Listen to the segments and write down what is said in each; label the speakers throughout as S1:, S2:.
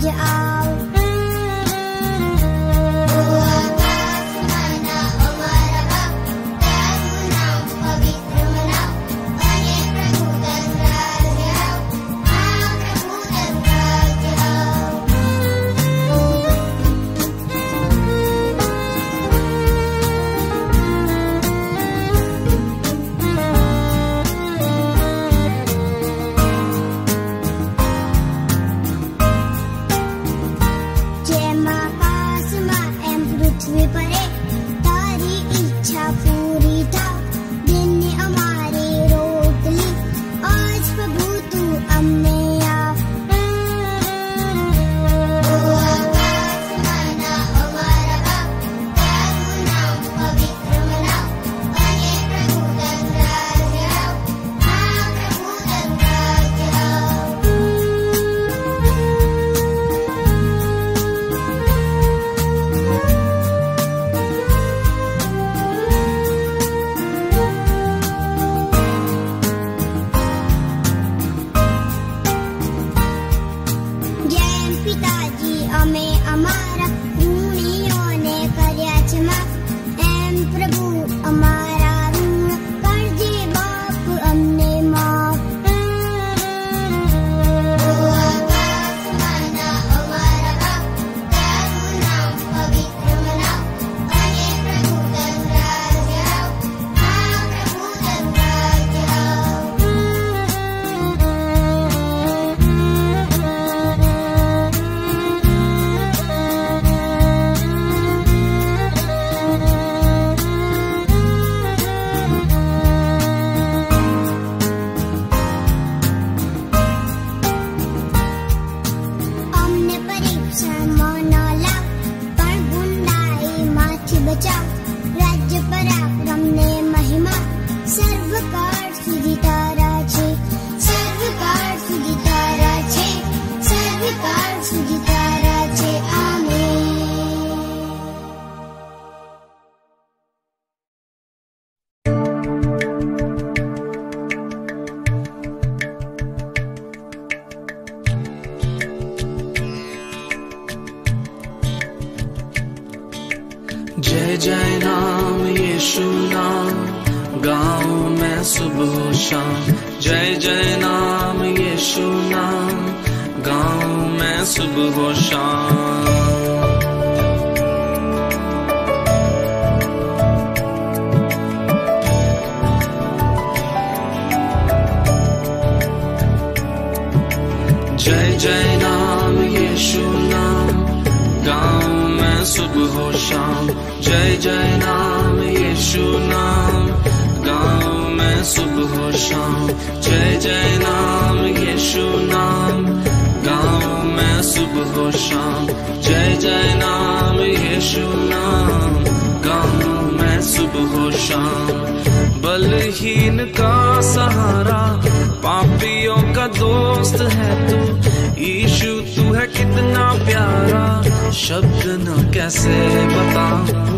S1: जय जय नाम यीशु नाम गाऊं मैं सुबह शाम। जय जय नाम यीशु नाम गाऊं मैं सुबह शाम। जय जय नाम यीशु नाम गाऊं मैं सुबह शाम। जय जय नाम यीशु नाम गाऊं मैं सुबह शाम। जय जय नाम यीशु नाम गाऊं मैं सुबह शाम। जय जय नाम यीशु नाम गाऊं मैं सुबह शाम। बलहीन का सहारा पापियों का दोस्त है तू यीशु, तू है कितना प्यारा शब्द न कैसे बताऊं।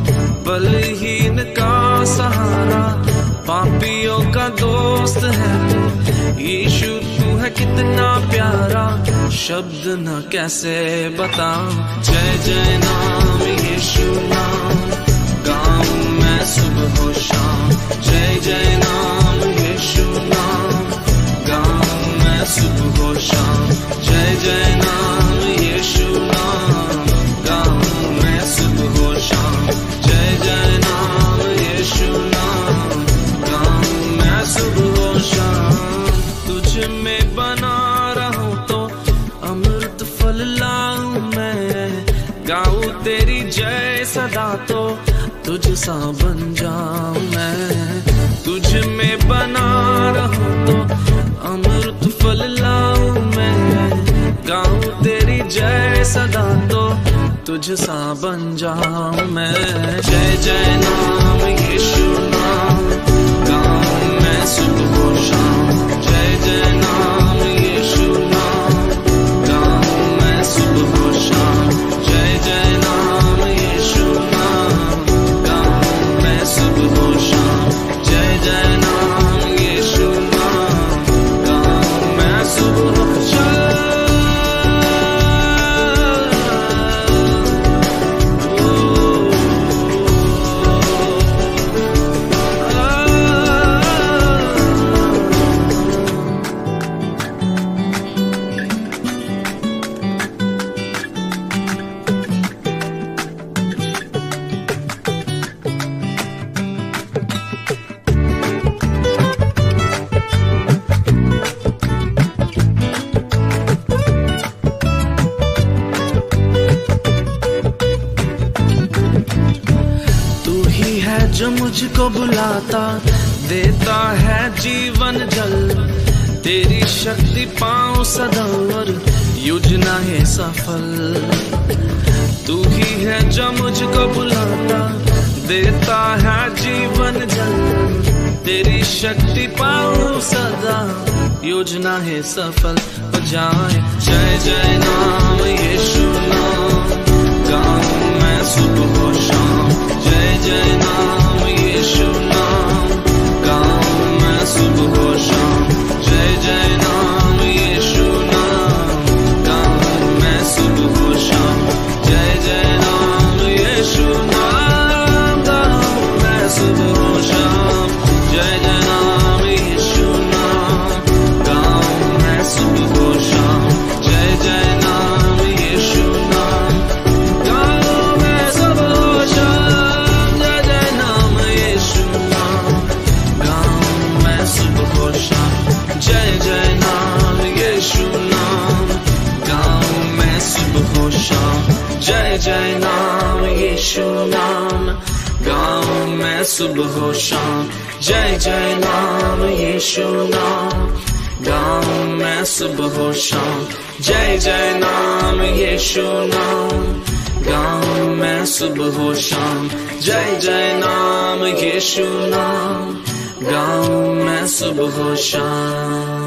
S1: बलहीन का सहारा पापियों का दोस्त है तू यीशु, तू है कितना प्यारा शब्द न कैसे बताऊं। जय जय नाम यीशु नाम गाऊं मैं सुबह शाम। जय जय नाम यीशु नाम गाऊं मैं सुबह शाम। जय जय नाम यीशु नाम गाऊं मैं सुबह शाम। जय जय नाम यीशु नाम गाऊं मैं सुबह शाम। तुझ में बना रहूं तो अमृत फल लाऊं मैं, गाऊं तेरी जय सदा तो तुझ सा बन जाऊं मैं। तुझ में बना रहूं तो अमृत फल लाऊं मैं, गाऊं तेरी जय सदा तो तुझ सा बन जाऊं मैं। जय जय नाम यीशु नाम गाऊं मैं सुबह शाम। जय जय नाम यीशु नाम गाऊं मैं सुबह शाम। जय जय नाम यीशु नाम गाऊं मैं सुबह शाम। जय जय नाम यीशु नाम गाऊं मैं सुबह शाम। जो मुझको बुलाता देता है जीवन जल। तेरी शक्ति पाऊं सदा और योजना है सफल। तू ही है जो मुझको बुलाता देता है जीवन जल। तेरी शक्ति पाऊं सदा योजना है सफल हो जाए। जय जय नाम यीशु नाम गाऊं मैं सुबह हो शाम। जय जय नाम यीशु नाम गाऊं मैं सुबह हो शाम। जय जय नाम यीशु नाम गाऊं मैं सुबह हो शाम। जय जय नाम यीशु नाम गाऊं मैं सुबह हो शाम। जय जय नाम यीशु नाम गाऊं मैं सुबह हो शाम। जय जय नाम यीशु नाम गाऊं मैं सुबह हो शाम। जय जय नाम यीशु नाम गाऊं मैं सुबह हो शाम। जय जय नाम यीशु नाम गाऊं मैं सुबह हो शाम। जय जय नाम यीशु नाम गाऊं मैं सुबह हो शाम। जय जय नाम यीशु नाम गाऊं मैं सुबह हो शाम। जय जय नाम यीशु नाम गाऊं मैं सुबह हो शाम। जय जय नाम यीशु नाम गाऊं मैं सुबह हो शाम।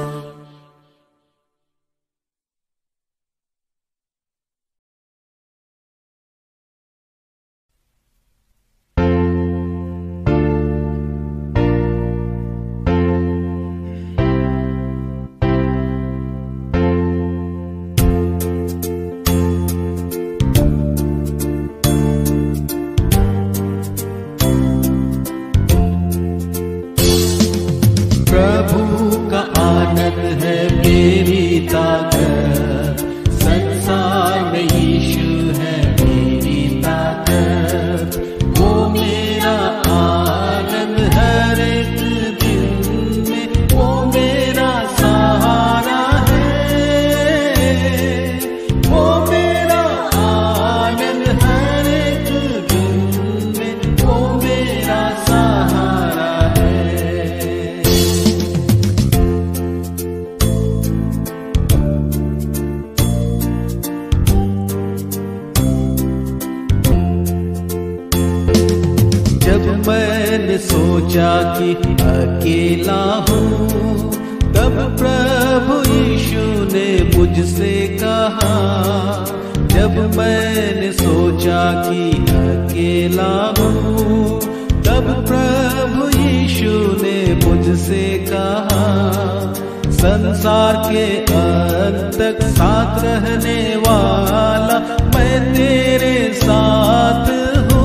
S2: मैंने सोचा कि अकेला हूँ, तब प्रभु यीशु ने मुझसे कहा। जब मैंने सोचा कि अकेला हूँ, तब प्रभु यीशु ने मुझसे कहा, संसार के अंत तक साथ रहने वाला मैं तेरे साथ हूँ।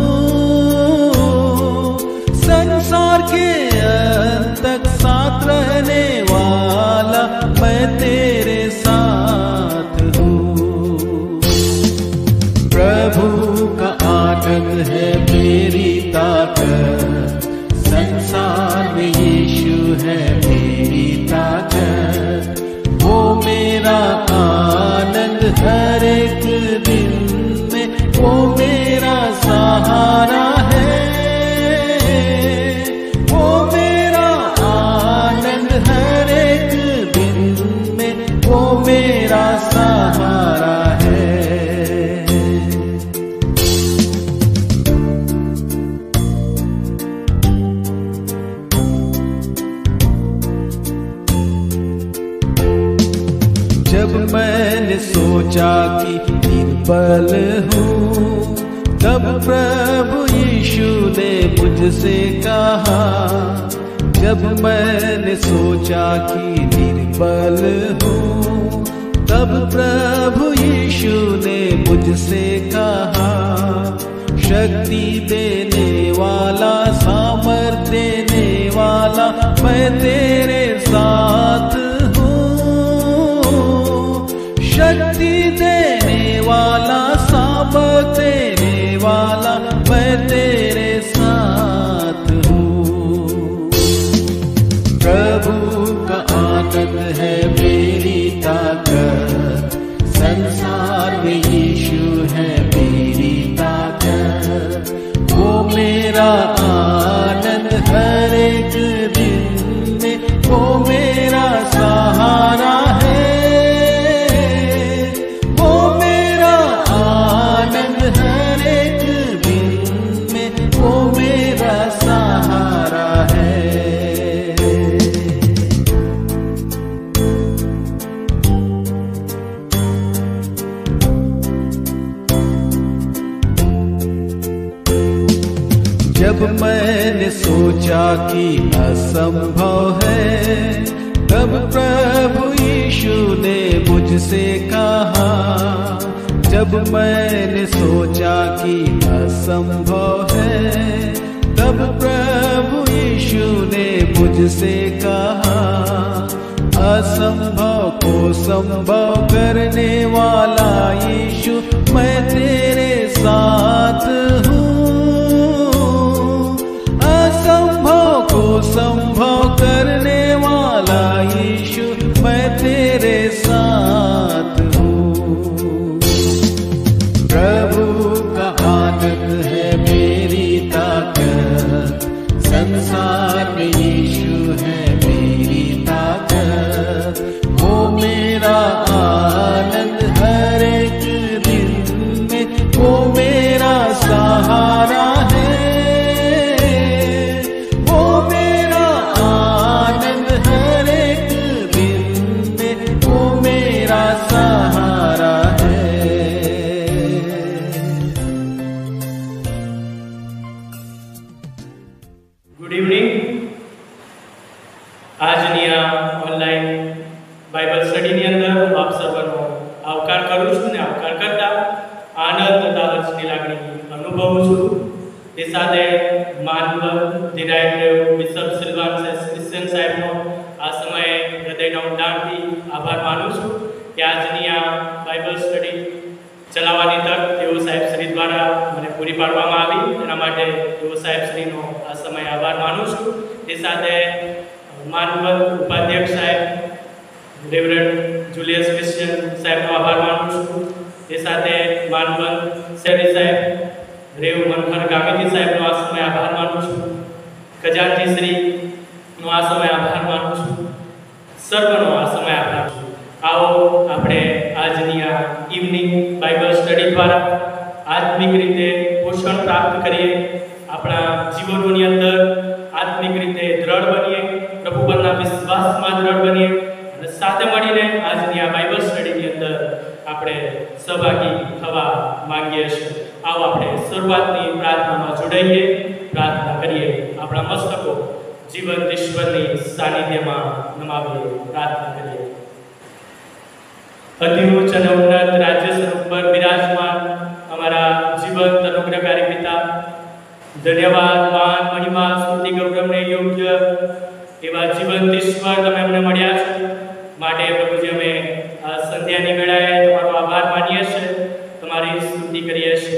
S2: संसार के अंत तक साथ रहने वाला मैं तेरे साथ हूँ। प्रभु का आनंद है मेरी ताकत, संसार में यीशु है मेरी ताकत। वो मेरा आनंद हर एक दिन में, वो मेरा सहारा है। वो मेरा आनंद हर एक दिन में, वो मेरा सहारा है। जब मैंने सोचा कि निर्बल हूँ, तब प्रभु यीशु ने मुझसे कहा। जब मैंने सोचा कि निर्बल हूँ, तब प्रभु यीशु ने मुझसे कहा, शक्ति देने वाला, सामर्थ देने वाला मैं तेरे साथ हूँ। शक्ति देने वाला, सामर्थ देने वाला मैं तेरे साथ हूँ। प्रभु का आनंद है मेरी ताकत, संसार में यीशु है मेरी ताकत। वो मेरा जब मैंने सोचा कि असंभव है, तब प्रभु यीशु ने मुझसे कहा। जब मैंने सोचा कि असंभव है, तब प्रभु यीशु ने मुझसे कहा, असंभव को संभव करने वाला यीशु मैं तेरे साथ हूँ। असंभव को संभव करने वाला यीशु मैं तेरे साथ हूँ। प्रभु का आनंद है मेरी ताकत, संसार में यीशु है मेरी ताकत। वो मेरा आनंद हर एक दिन में, वो मेरा सहारा है। वो मेरा आनंद हर एक दिन में, वो मेरा सहारा है।
S3: Good evening. આજની આ ઓનલાઈન બાઇબલ સ્ટડીની અંદર હું આપ સર્વનો આવકાર કરું છું ને આવકાર કરતા આનંદ તથા હર્ષની લાગણી અનુભવું છું। તે સાથે માનવર ધિરાય બિશપ સિલ્વાન ક્રિશ્ચિયન સાહેબનો આ સમયે હૃદયના ઊંડાણથી આભાર માનું છું કે આજની આ બાઇબલ સ્ટડી ચલાવવાની તક તેઓ સાહેબશ્રી દ્વારા મને પૂરી પાડવામાં આવી, એના માટે તેઓ સાહેબશ્રીનો આ સમયે આભાર માનું છું। તે સાથે માનવર ઉપાધ્યક્ષ સાહેબ રેવરન્ડ જુલિયસ ક્રિશ્ચિયન સાહેબનો આભાર માનું છું। તે સાથે માનવર શેરી સાહેબ રેવ મનહર ગામિતી સાહેબનો આ સમય આભાર માનું છું। ખજાનજી શ્રીનો આ સમય આભાર માનું છું। સર્વનો આ સમય આભાર છું। आओ આપણે આજની આ ઇવનિંગ બાઇબલ સ્ટડી દ્વારા આત્મિક રીતે પોષણ પ્રાપ્ત કરીએ, આપણા જીવનોની અંદર આત્મિક રીતે દ્રઢ બનીએ, પ્રભુ પરના વિશ્વાસમાં દ્રઢ બનીએ અને સાથે મળીને આજની આ બાઇબલ સ્ટડીની અંદર આપણે સહભાગી થવા માંગીએ છીએ। आओ આપણે શરૂઆતની પ્રાર્થનામાં જોડાઈએ, પ્રાર્થના કરીએ, આપણા મસ્તકો જીવંત ઈશ્વરની સાનિધ્યમાં નમાવીએ, પ્રાર્થના કરીએ। अति उच्च અને ઉન્નત રાજ્ય સ્વરૂપ પર બિરાજમાન અમારા જીવંત અનુગ્રહકારી પિતા, ધન્યવાદ, માન, મહિમા, સ્તુતિ, ગૌરવને યોગ્ય એવા જીવંત ઈશ્વર તમે અમને મળ્યા છો, માટે પ્રભુજી અમે આ સંધ્યાની વેળાએ તમારો આભાર માનીએ છીએ, તમારી સ્તુતિ કરીએ છીએ।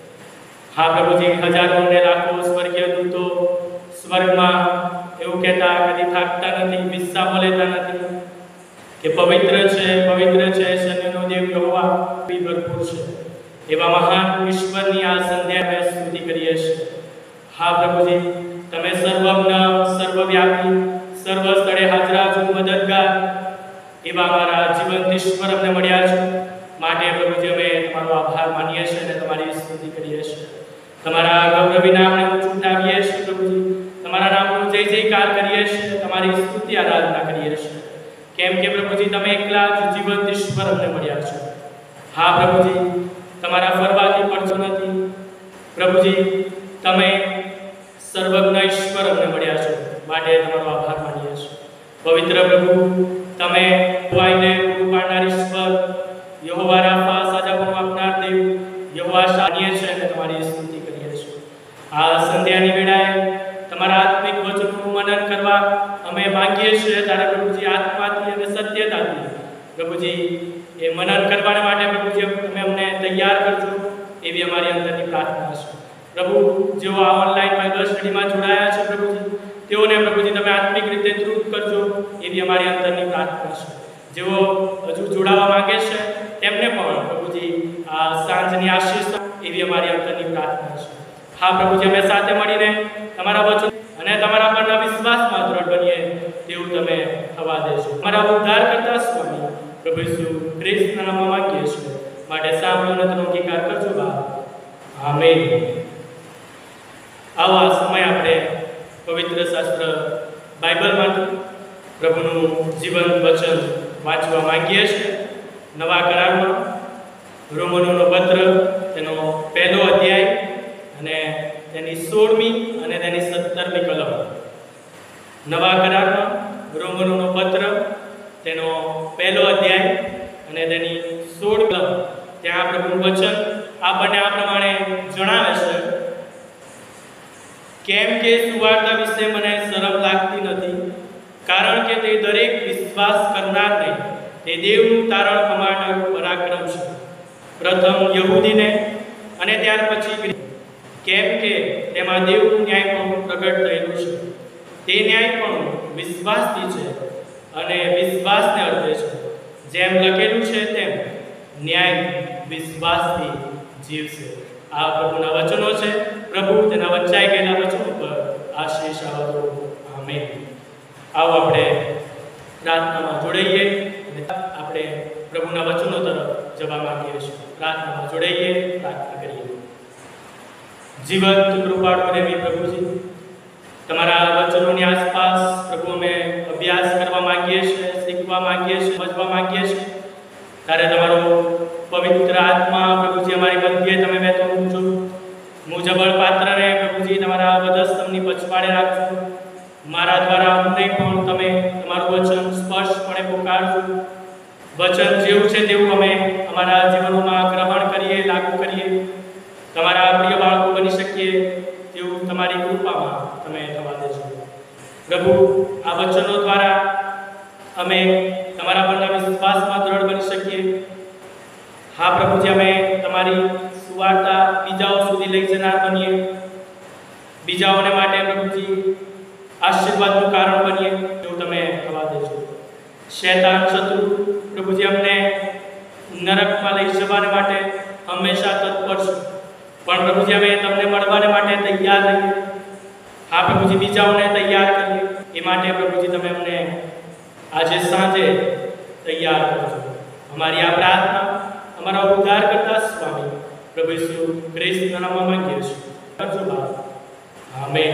S3: હા પ્રભુજી, હજારો અને લાખો સ્વર્ગીય દૂતો સ્વર્ગમાં એવું કહેતા કદી થાકતા નથી, વિશ્રામ લેતા નથી કે પવિત્ર છે સૈન્યનો દેવ યહોવા ભરપૂર છે। એવા મહાન ઈશ્વરની આ સંધ્યાએ સ્તુતિ કરીએ છીએ। હા પ્રભુજી, તમે સર્વજ્ઞ, સર્વવ્યાપી, સર્વ સ્થળે હાજરા મદદગાર એવા અમારા જીવંત ઈશ્વર અમને મળ્યા છે, માટે પ્રભુજી અમે તમારો આભાર માનીએ છીએ અને તમારી સ્તુતિ કરીએ છીએ। તમારા ગૌરવી નામને ઉઠાવીએ છીએ પ્રભુજી, તમારા નામનો જય જયકાર કરીએ છીએ, તમારી સ્તુતિ આરાધના કરીએ છીએ, કેમ કે પ્રભુજી તમે એકલા જ જીવંત ઈશ્વર અમને મળ્યા છો। હા પ્રભુજી, તમારા ફરવાથી પડતો નથી પ્રભુજી, તમે સર્વજ્ઞ ઈશ્વર અમને મળ્યા છો, માટે તમારો આભાર માનીએ છીએ। પવિત્ર પ્રભુ, તમે હોવાઈને પૂરું પાડનાર ઈશ્વર, યહોવા રાફા, સાજાપણું આપનાર દેવ, યહોવા શાનીએ છે અને તમારી સ્તુતિ કરીએ છીએ। આ સંધ્યાની વેળાએ તમારા આત્મિક વચનનું મનન કરવા અમે માંગીએ છીએ, ત્યારે પ્રભુજી આત્માથી અને સત્યતાથી પ્રભુજી એ મનન કરવાને માટે પ્રભુજી તમે અમને તૈયાર કરજો, એવી અમારી અંદરની પ્રાર્થના છે। પ્રભુ, જેઓ આ ઓનલાઈન બાઇબલ સ્ટડીમાં જોડાયા છે પ્રભુજી, તેઓને પ્રભુજી તમે આત્મિક રીતે તૃપ્ત કરજો, એવી અમારી અંદરની પ્રાર્થના છે। જેઓ હજુ જોડાવા માંગે છે તેમને પણ પ્રભુજી આ સાંજની આશીષ, એવી અમારી અંદરની પ્રાર્થના છે। હા પ્રભુજી, અમે સાથે મળીને તમારા વચન અને તમારા પરના વિશ્વાસમાં દ્રઢ બનીએ તેવું તમે થવા દેજો। અમારા ઉદ્ધાર કરતા સ્વામી પ્રભુ ઈસુ ખ્રિસ્તના નામમાં માંગીએ છીએ, માટે સાંભળો અને તેનો અંગીકાર કરજો બાપ, આમેન। આવો આ સમય આપણે પવિત્ર શાસ્ત્ર બાઇબલમાંથી પ્રભુનું જીવંત વચન વાંચવા માંગીએ છીએ। નવા કરારમાં રોમનોનો પત્ર તેનો પહેલો અધ્યાય અને તેની 16મી અને તેની 17મી કલમ. નવા કરારમાં રોમનોનો પત્ર તેનો 1લો અધ્યાય અને તેની 16 કલમ. ત્યાં પ્રભુનું વચન આપણને આ પ્રમાણે જણાવે છે, કેમ કે સુવાર્તા વિશે મને શરમ લાગતી નથી, કારણ કે તે દરેક વિશ્વાસ કરનારને તે દેવનું તારણ કમાનારું પરાક્રમ છે, પ્રથમ યહૂદીને અને ત્યાર પછી, કેમ કે તેમાં દેવનું ન્યાયપણું પ્રગટ થયેલું છે. તે ન્યાયપણું વિશ્વાસથી છે અને વિશ્વાસને અર્થે છે. જેમ લખેલું છે તેમ ન્યાય વિશ્વાસથી જીવશે. આ પ્રભુના વચનો છે. પ્રભુ તેના વંચાઈ ગયેલા વચનો પર આશીષ આપો. આમેન. આવો આપણે પ્રાર્થનામાં જોડાઈએ અને આપણે પ્રભુના વચનો તરફ જવા માંગીએ છીએ. પ્રાર્થનામાં જોડાઈએ, પ્રાર્થના કરીએ. જીવંત કૃપાળુ પ્રેમી પ્રભુજી, તમારા વચનોની આસપાસ પ્રભુ અમે અભ્યાસ કરવા માંગીએ છીએ, શીખવા માંગીએ છીએ, સમજવા માંગીએ છીએ. ત્યારે તમારો પવિત્ર આત્મા પ્રભુજી અમારી મધ્યે તમે વહેતો મૂકજો. મુજબળ પાત્રને પ્રભુજી તમારા વધસ્તંભની પછવાડે રાખજો. મારા દ્વારા અમને પણ તમે તમારું વચન સ્પષ્ટપણે પોકારજો. વચન જેવું છે તેવું અમે અમારા જીવનોમાં ગ્રહણ કરીએ, લાગુ કરીએ. તમારા પ્રિય બાળકો બની શકીએ તેવું તમારી કૃપામાં તમે થવા દેજો. પ્રભુ, આ વચનો દ્વારા અમે તમારા પરના વિશ્વાસમાં દ્રઢ બની શકીએ. હા પ્રભુજી, અમે તમારી સુવાર્તા બીજાઓ સુધી લઈ જનાર બનીએ. બીજાઓને માટે પ્રભુજી આશીર્વાદનું કારણ બનીએ એવું તમે થવા દેજો. શૈતાન શત્રુ પ્રભુજી અમને નરકમાં લઈ જવાને માટે હંમેશા તત્પર છે, પણ પ્રભુજી અમે તમને મળવાને માટે તૈયાર રહીએ. હા પ્રભુજી, બીજાઓને તૈયાર કરીએ એ માટે પ્રભુજી તમે અમને આજે સાંજે તૈયાર કરજો. અમારી આ પ્રાર્થના અમારા ઉદ્ધાર કરતા સ્વામી પ્રભુ ઈસુ ખ્રિસ્તના નામમાં માંગીએ છીએ. કરજો બાપ. આમેન.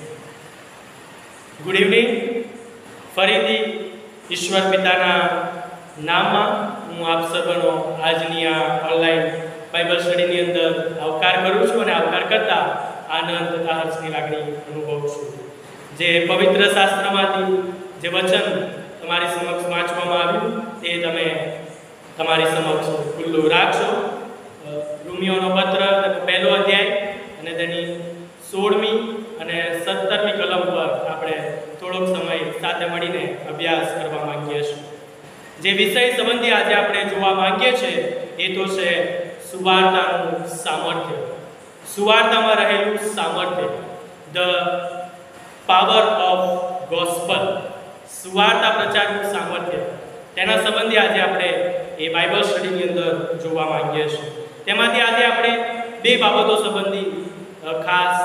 S3: Good evening. ફરીથી ઈશ્વર પિતાના નામમાં હું આપ સર્વનો આજની આ ઓનલાઈન બાઇબલ સ્ટડીની અંદર આવકાર કરું છું અને આવકાર કરતા આનંદ તથા હર્ષની લાગણી અનુભવું છું. જે પવિત્ર શાસ્ત્રમાંથી જે વચન તમારી સમક્ષ વાંચવામાં આવ્યું તે તમે તમારી સમક્ષ ખુલ્લું રાખશો. રોમિયોનો પત્ર તેનો 1લો અધ્યાય અને તેની 16મી અને 17મી કલમ પર આપણે થોડોક સમય સાથે મળીને અભ્યાસ કરવા માંગીએ છીએ. જે વિષય સંબંધી આજે આપણે જોવા માંગીએ છીએ એ તો છે સુવાર્તાનું સામર્થ્ય. સુવાર્તામાં રહેલું સામર્થ્ય, ધ પાવર ઓફ ગોસ્પલ. સુવાર્તા પ્રચારનું સામર્થ્ય, તેના સંબંધી આજે આપણે એ બાઇબલ સ્ટડીની અંદર જોવા માંગીએ છીએ. તેમાંથી આજે આપણે 2 બાબતો સંબંધી ખાસ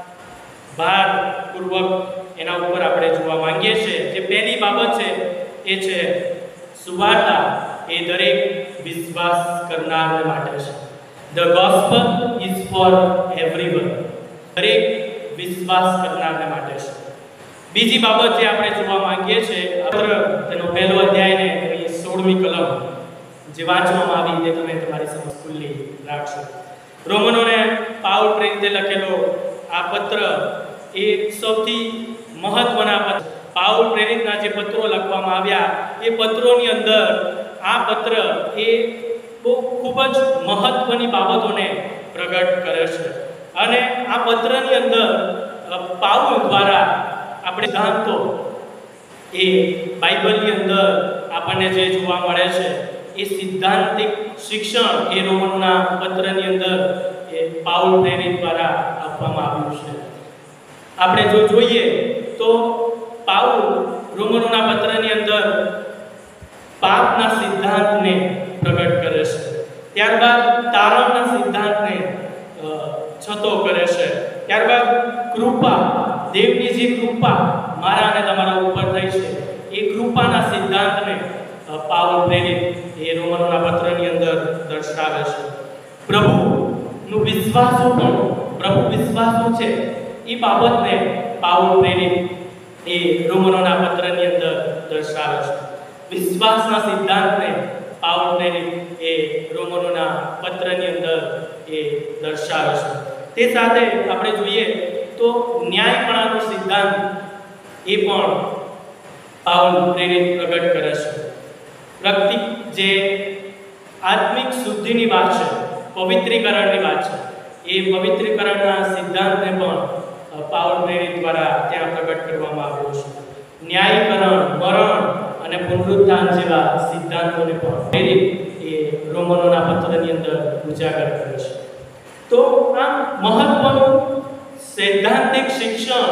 S3: ભારપૂર્વક એના ઉપર આપણે જોવા માંગીએ છીએ. જે પહેલી બાબત છે એ છે સુવાર્તા એ દરેક વિશ્વાસ કરનારને માટે છે. The gospel is for everyone. દરેક વિશ્વાસ કરનારને માટે છે. બીજી બાબત જે આપણે જોવા માંગીએ છીએ, તેનો 1લો અધ્યાય ને એની 16મી કલમ જે વાંચવામાં આવી તે તમે તમારી સમક્ષ ખુલ્લી રાખશો. રોમનોને પાઉલ પ્રેરિતે લખેલો આ પત્ર એ સૌથી મહત્વના પત્ર. પાઉલ પ્રેરિતના જે પત્રો લખવામાં આવ્યા એ પત્રોની અંદર આ પત્ર એ ખૂબ જ મહત્વની બાબતોને પ્રગટ કરે છે. અને આ પત્રની અંદર પાઉલ દ્વારા આપણે સિદ્ધાંતો એ બાઇબલની અંદર આપણને જે જોવા મળે છે એ સિદ્ધાંતિક શિક્ષણ એ રોમનોના પત્રની અંદર એ પાઉલ પ્રેરિત દ્વારા આપવામાં આવ્યું છે. આપણે જો જોઈએ તો પાઉલ રોમનોના પત્રની અંદર પાપના સિદ્ધાંતને પ્રગટ કરે છે, ત્યારબાદ તારણના સિદ્ધાંતને છતો કરે છે, ત્યારબાદ કૃપા, દેવની જે કૃપા મારા અને તમારા ઉપર થઈ છે એ કૃપાના સિદ્ધાંતને પાઉલ પ્રેરિત એ રોમનોના પત્રની અંદર દર્શાવે છે. પ્રભુનું વિશ્વાસોપણું, પ્રભુ વિશ્વાસો છે એ બાબતને પાઉલ પ્રેરિત એ રોમનોના પત્રની અંદર દર્શાવે છે. વિશ્વાસના સિદ્ધાંતને પાઉલ પ્રેરિત એ રોમનોના પત્રની અંદર એ દર્શાવે છે. તે સાથે આપણે જોઈએ તો ન્યાયપણાનો સિદ્ધાંત એ પણ પાઉલ પ્રેરિત પ્રગટ કરે છે. વ્યક્તિ જે આત્મિક શુદ્ધિની વાત છે, પવિત્રીકરણની વાત છે, એ પવિત્રીકરણના સિદ્ધાંતને પણ પાઉલ પ્રેરિત દ્વારા ત્યાં પ્રગટ કરવામાં આવ્યો છે. ન્યાયીકરણ, મરણ અને પુનરુત્થાન જેવા સિદ્ધાંતોને પણ પ્રેરિત એ રોમનોના પત્રની અંદર ઉજાગર કરે છે. તો આ મહત્વનું સૈદ્ધાંતિક શિક્ષણ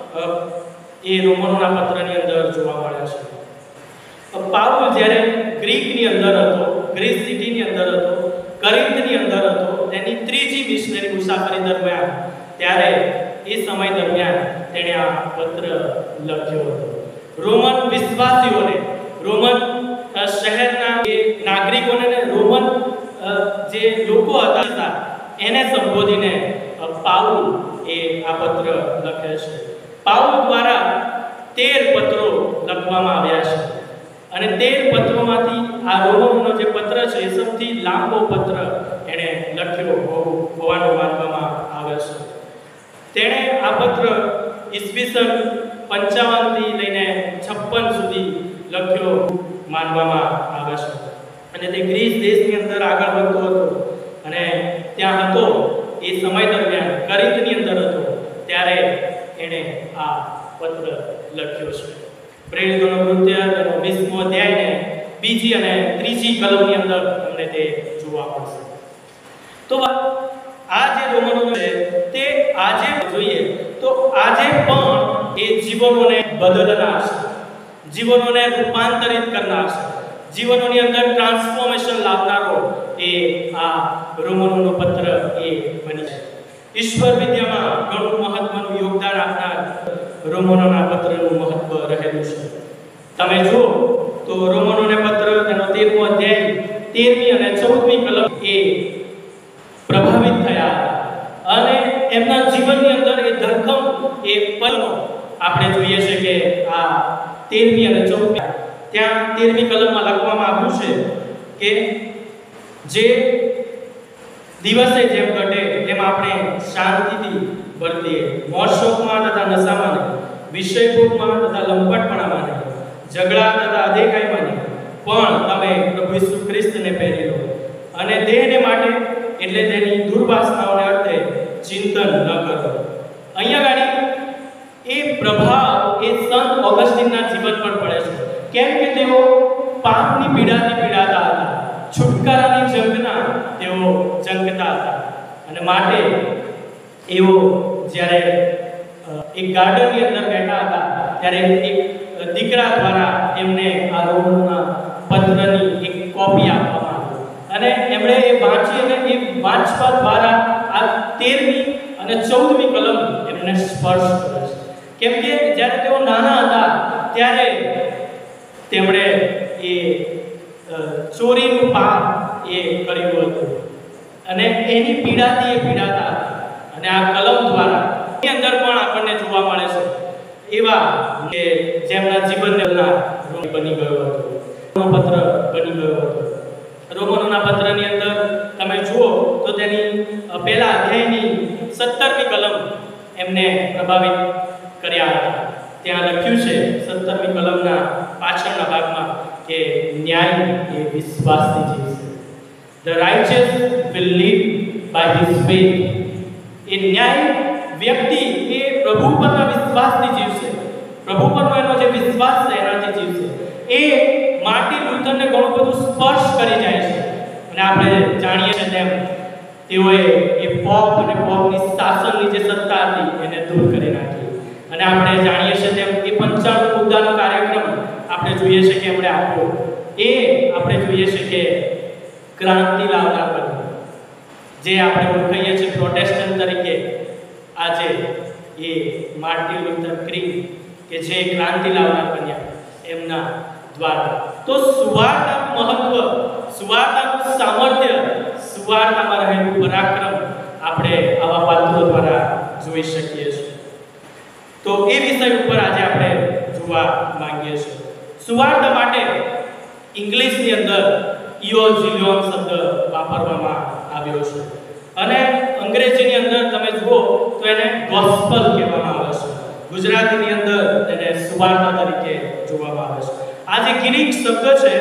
S3: એ રોમનોના પત્રની અંદર જોવા મળે છે. પાઉલ જ્યારે ગ્રીકની અંદર હતો, ગ્રીસ સિટીની અંદર હતો, કરિન્થની અંદર હતો, તેની ત્રીજી મિશનરી મુસાફરી દરમિયાન, ત્યારે એ સમય દરમિયાન તેણે આ પત્ર લખ્યો હતો. રોમન વિશ્વાસીઓને, રોમન શહેરના જે નાગરિકોને, રોમન જે લોકો હતા એને સંબોધીને પાઉલ એ આ પત્ર લખે છે. પાઉલ દ્વારા 13 પત્રો લખવામાં આવ્યા છે અને 13 પત્રોમાંથી આ રોમનનો જે પત્ર છે એ સૌથી લાંબો પત્ર એણે લખ્યો હોવાનું માનવામાં આવે છે. તેણે આ પત્ર ઈસવીસન 55 થી લઈને 56 સુધી લખ્યો માનવામાં આવે છે. અને તે ગ્રીસ દેશની અંદર આગળ વધતો હતો અને ત્યાં હતો એ સમય દરમિયાન કરિન્થની અંદર હતો, ત્યારે એણે આ પત્ર લખ્યો છે. પ્રેરિતોના કૃત્ય 20મો અધ્યાયને બીજી અને ત્રીજી કલમની અંદર તમને તે જોવા મળશે. તો આ જે રોમનો છે તે આજે જોઈએ તો આજે પણ એ જીવનોને બદલનાર છે, જીવનોને રૂપાંતરિત કરનાર છે, જીવનોની અંદર ટ્રાન્સફોર્મેશન લાવનારો એ આ રોમનોનો પત્ર એ બની છે. ઈશ્વર વિદ્યામાં ઘણું મહત્વનું યોગદાન આપનાર રોમનોના પત્રનું મહત્વ રહેલું છે. તમે જુઓ તો રોમનોના પત્ર તેનો 13મો અધ્યાય 13મી અને 14મી કલમ એ પ્રભાવિત થયા અને એમના જીવનની અંદર એ ધરખમ એ પલનો આપણે જોઈએ છે કે આ 13મી અને 14મી ત્યાં 13મી કલમમાં લખવામાં આવ્યું છે કે જે દિવસે જેમ ઘટે તેમ આપણે શાંતિથી વર્તીએ, મોજશોખમાં તથા નશામાં નહીં, વિષયભોગમાં તથા લંપટપણામાં નહીં, ઝઘડા તથા અદેખાઈમાં નહીં, પણ તમે પ્રભુ ઈસુ ખ્રિસ્તને પહેરી લો અને દેહને માટે એટલે તેની દુર્વાસનાઓને અર્થે ચિંતન ન કરો. અહીંયા ગાડી એ પ્રભાવ એ સંત ઓગસ્ટીનના જીવન પર પડે છે. કેમ કે તેઓ પાપની પીડાથી પીડાતા હતા, છુટકારાની જંગના તેઓ જંગતા હતા અને માટે એઓ જ્યારે એક ગાર્ડનની અંદર બેઠા હતા ત્યારે એક દીકરા દ્વારા એમને આ રોમનોના પત્રની એક કોપી આપવામાં આવી અને એમણે એ વાંચી અને એ વાંચવા દ્વારા આ 13મી અને 14મી કલમ એમને સ્પર્શ કરે છે. કેમ કે જ્યારે તેઓ નાના હતા ત્યારે તેમણે એ ચોરીનું પાપ એ કર્યું હતું અને એની પીડાથી એ પીડાતા અને આ કલમ દ્વારા એની અંદર પણ આપણને જોવા મળે છે એવા કે જેમના જીવનને બની ગયો હતો, પત્ર બની ગયો હતો. રોમનોના પત્રની અંદર તમે જુઓ તો તેની પહેલા અધ્યાયની 17મી કલમ એમને પ્રભાવિત કર્યા હતા. ત્યાં લખ્યું છે 17મી કલમના પાછળના ભાગમાં કે ન્યાય એ વિશ્વાસથી જીવશે. The righteous will live by his faith. એ ન્યાય વ્યક્તિ એ પ્રભુ પરના વિશ્વાસથી જીવશે. પ્રભુ પરનો એનો જે વિશ્વાસ છે એનાથી જીવશે. એ માર્ટિન લ્યુથરને ઘણું બધું સ્પર્શ કરી જાય છે અને આપણે જાણીએ છીએ તેમ તેઓએ એ પોપ અને પોપની શાસનની જે સત્તા હતી એને દૂર કરી નાખી અને આપણે જાણીએ છીએ તેમ એ 95 મુદ્દાનો કાર્યક્રમ આપણે જોઈએ છે કે એમણે આપ્યો. એ આપણે જોઈએ છે કે ક્રાંતિ લાવનાર બન્યું, જે આપણે ઓળખાઈએ છીએ પ્રોટેસ્ટન્ટ તરીકે. આજે એ માર્ટિન લ્યુથર કિંગ કે જે ક્રાંતિ લાવનાર બન્યા એમના દ્વારા. તો સુવાર્તાનું મહત્વ, સુવાર્તાનું સામર્થ્ય, સુવાર્તામાં રહેલું પરાક્રમ આપણે આવા પાત્રો દ્વારા જોઈ શકીએ છીએ. તો એ વિષય ઉપર આજે આપણે જોવા માંગીએ છીએ. સુવાર્તા માટે ઇંગ્લિશની અંદર ઇયોજિલિયોન શબ્દ વાપરવામાં આવ્યો છે અને અંગ્રેજીની અંદર તમે જુઓ તો એને ગોસ્પલ કહેવામાં આવે છે. ગુજરાતીની અંદર તેને સુવાર્તા તરીકે જોવામાં આવે છે. આ જે ગ્રીક શબ્દ છે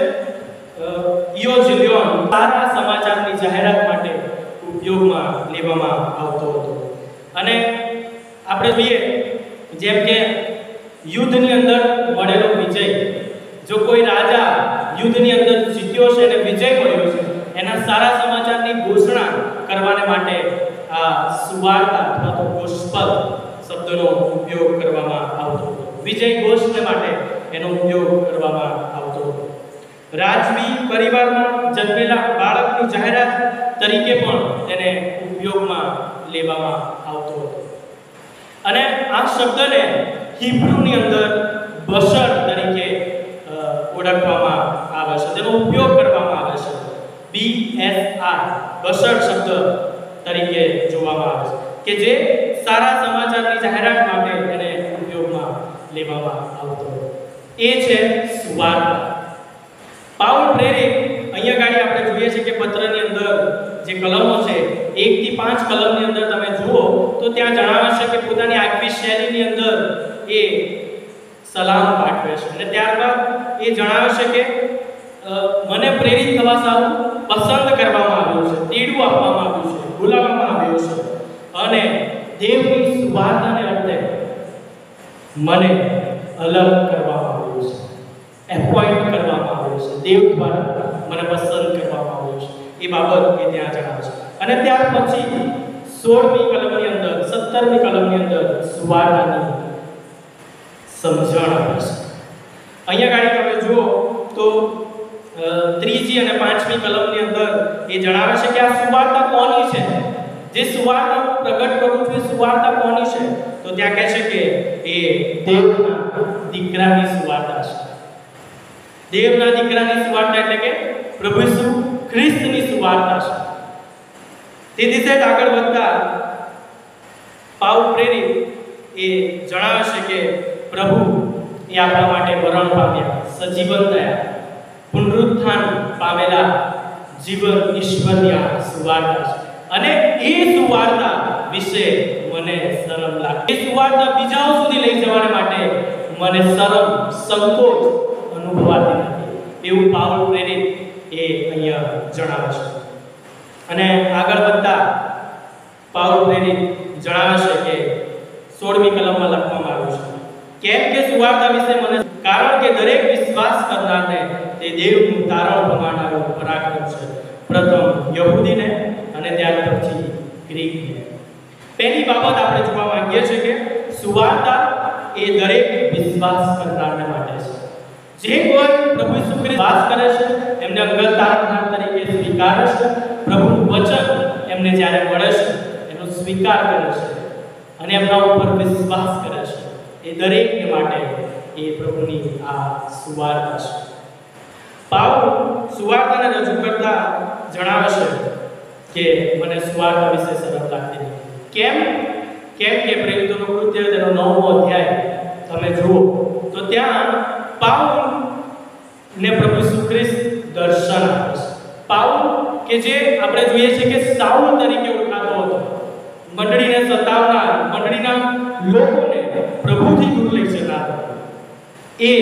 S3: ઇયોજિલિયોન, સારા સમાચારની જાહેરાત માટે ઉપયોગમાં લેવામાં આવતો હતો. અને આપણે જોઈએ જેમ કે યુદ્ધની અંદર મળેલો વિજય, જો કોઈ રાજા યુદ્ધની અંદર જીત્યો છે અને વિજય મળ્યો છે, એના સારા સમાચારની ઘોષણા કરવાને માટે આ સુવાર્તા અથવા તો ગોસ્પલ શબ્દનો ઉપયોગ કરવામાં આવતો હતો. વિજય ઘોષને માટે એનો ઉપયોગ કરવામાં આવતો હતો. રાજવી પરિવારમાં જન્મેલા બાળકની જાહેરાત તરીકે પણ તેને ઉપયોગમાં લેવામાં આવતો હતો. અને આ શબ્દને હિબ્રુની અંદર બશર તરીકે ઓળખવામાં આવે છે, તેનો ઉપયોગ કરવામાં આવે છે. BSR બશર શબ્દ તરીકે જોવામાં આવે છે કે જે સારા સમાચારની જાહેરાત માટે તેને ઉપયોગમાં લેવામાં આવતો હતો. એ છે સુવાર્તા. પાઉલ પ્રેરિત અહીંયા ગાડી આપણે જોઈએ છે કે પત્રની અંદર જે કલમો છે 1 થી 5 કલમની અંદર તમે જુઓ તો ત્યાં જણાવે છે કે પોતાની આગવી શૈલીની અંદર એ સલામ પાઠવે છે. અને ત્યારબાદ એ જણાવે છે કે મને પ્રેરિત થવા સારું પસંદ કરવામાં આવ્યું છે, તેડું આપવામાં આવ્યું છે, બોલાવવામાં આવ્યું છે અને દેવની સુવાર્તાને અર્થે મને અલગ કરવામાં આવ્યું છે, એપોઇન્ટ કરવામાં આવ્યું છે, દેવ દ્વારા મને પસંદ કરવામાં આવ્યું છે. એ બાબત એ ત્યાં જણાવે છે. અને ત્યાર પછી 16મી કલમની અંદર 17મી કલમની અંદર સુવાર્તાની સમજણ આપે છે. અહીંયા ગાડી તમે જુઓ તો 3જી અને 5મી કલમની અંદર એ જણાવે છે કે આ સુવાર્તા કોની છે, જે સુવાર્તા હું પ્રગટ કરું છું એ સુવાર્તા કોની છે, તો ત્યાં કહે છે કે એ દેવના દીકરાની સુવાર્તા છે. દેવના દીકરાની સુવાર્તા એટલે કે પ્રભુ ઈસુ ખ્રિસ્તની સુવાર્તા છે. તેથી જ આગળ વધતા પાઉલ પ્રેરિત એ જણાવે છે કે પ્રભુ એ આપણા માટે મરણ પામ્યા, સજીવન થયા, પુનરુત્થાન પામેલા જીવન ઈશ્વરની આ સુવાર્તા છે. અને એ સુવાર્તા વિશે મને શરમ લાગે. એ સુવાર્તા બીજાઓ સુધી લઈ જવાને માટે મને શરમ, સંકોચ અનુભવાતી નથી, એવું પાઉલ પ્રેરિત એ અહીંયા જણાવે છે. અને આગળ વધતા પાઉલ પ્રેરિત જણાવે છે કે 16મી કલમમાં લખવામાં આવ્યું છે કેમ કે સુવાર્તા વિશે મને, કારણ કે દરેક વિશ્વાસ કરનારને તે દેવનું તારણ પ્રમાણનું પરાક્રમ છે, પ્રથમ યહૂદીને અને ત્યાર પછી ગ્રીકને. પહેલી બાબત આપણે જોવા માંગીએ છીએ કે સુવાર્તા એ દરેક વિશ્વાસ કરનારને માટે છે. જે કોઈ પ્રભુ ઈસુ ખ્રિસ્ત વાસ કરે છે, એમને અંગત તારણહાર તરીકે સ્વીકારે છે, પ્રભુનું વચન એમને જ્યારે મળે છે એનો સ્વીકાર કરે છે અને એમના ઉપર વિશ્વાસ કરે છે, એ દરેકને માટે એ પ્રભુની આ સુવાર્તા છે. પાઉલ સુવાર્તાને રજૂ કરતા જણાવે છે કે મને સુવાર્તા વિશે શરમ લાગતી નથી. કેમ કે પ્રેરિતોનું કૃત્ય તેનો 9મો અધ્યાય તમે જુઓ તો ત્યાં પાઉલ ને પ્રભુ ઈસુ ખ્રિસ્ત દર્શન આપે છે. પાઉલ કે જે આપણે જોઈએ છે કે સાઉલ તરીકે ઓળખાતો હતો, મંડળીને સતાવનાર, મંડળીના લોકોને પ્રભુથી દૂર લઈ જનાર, એ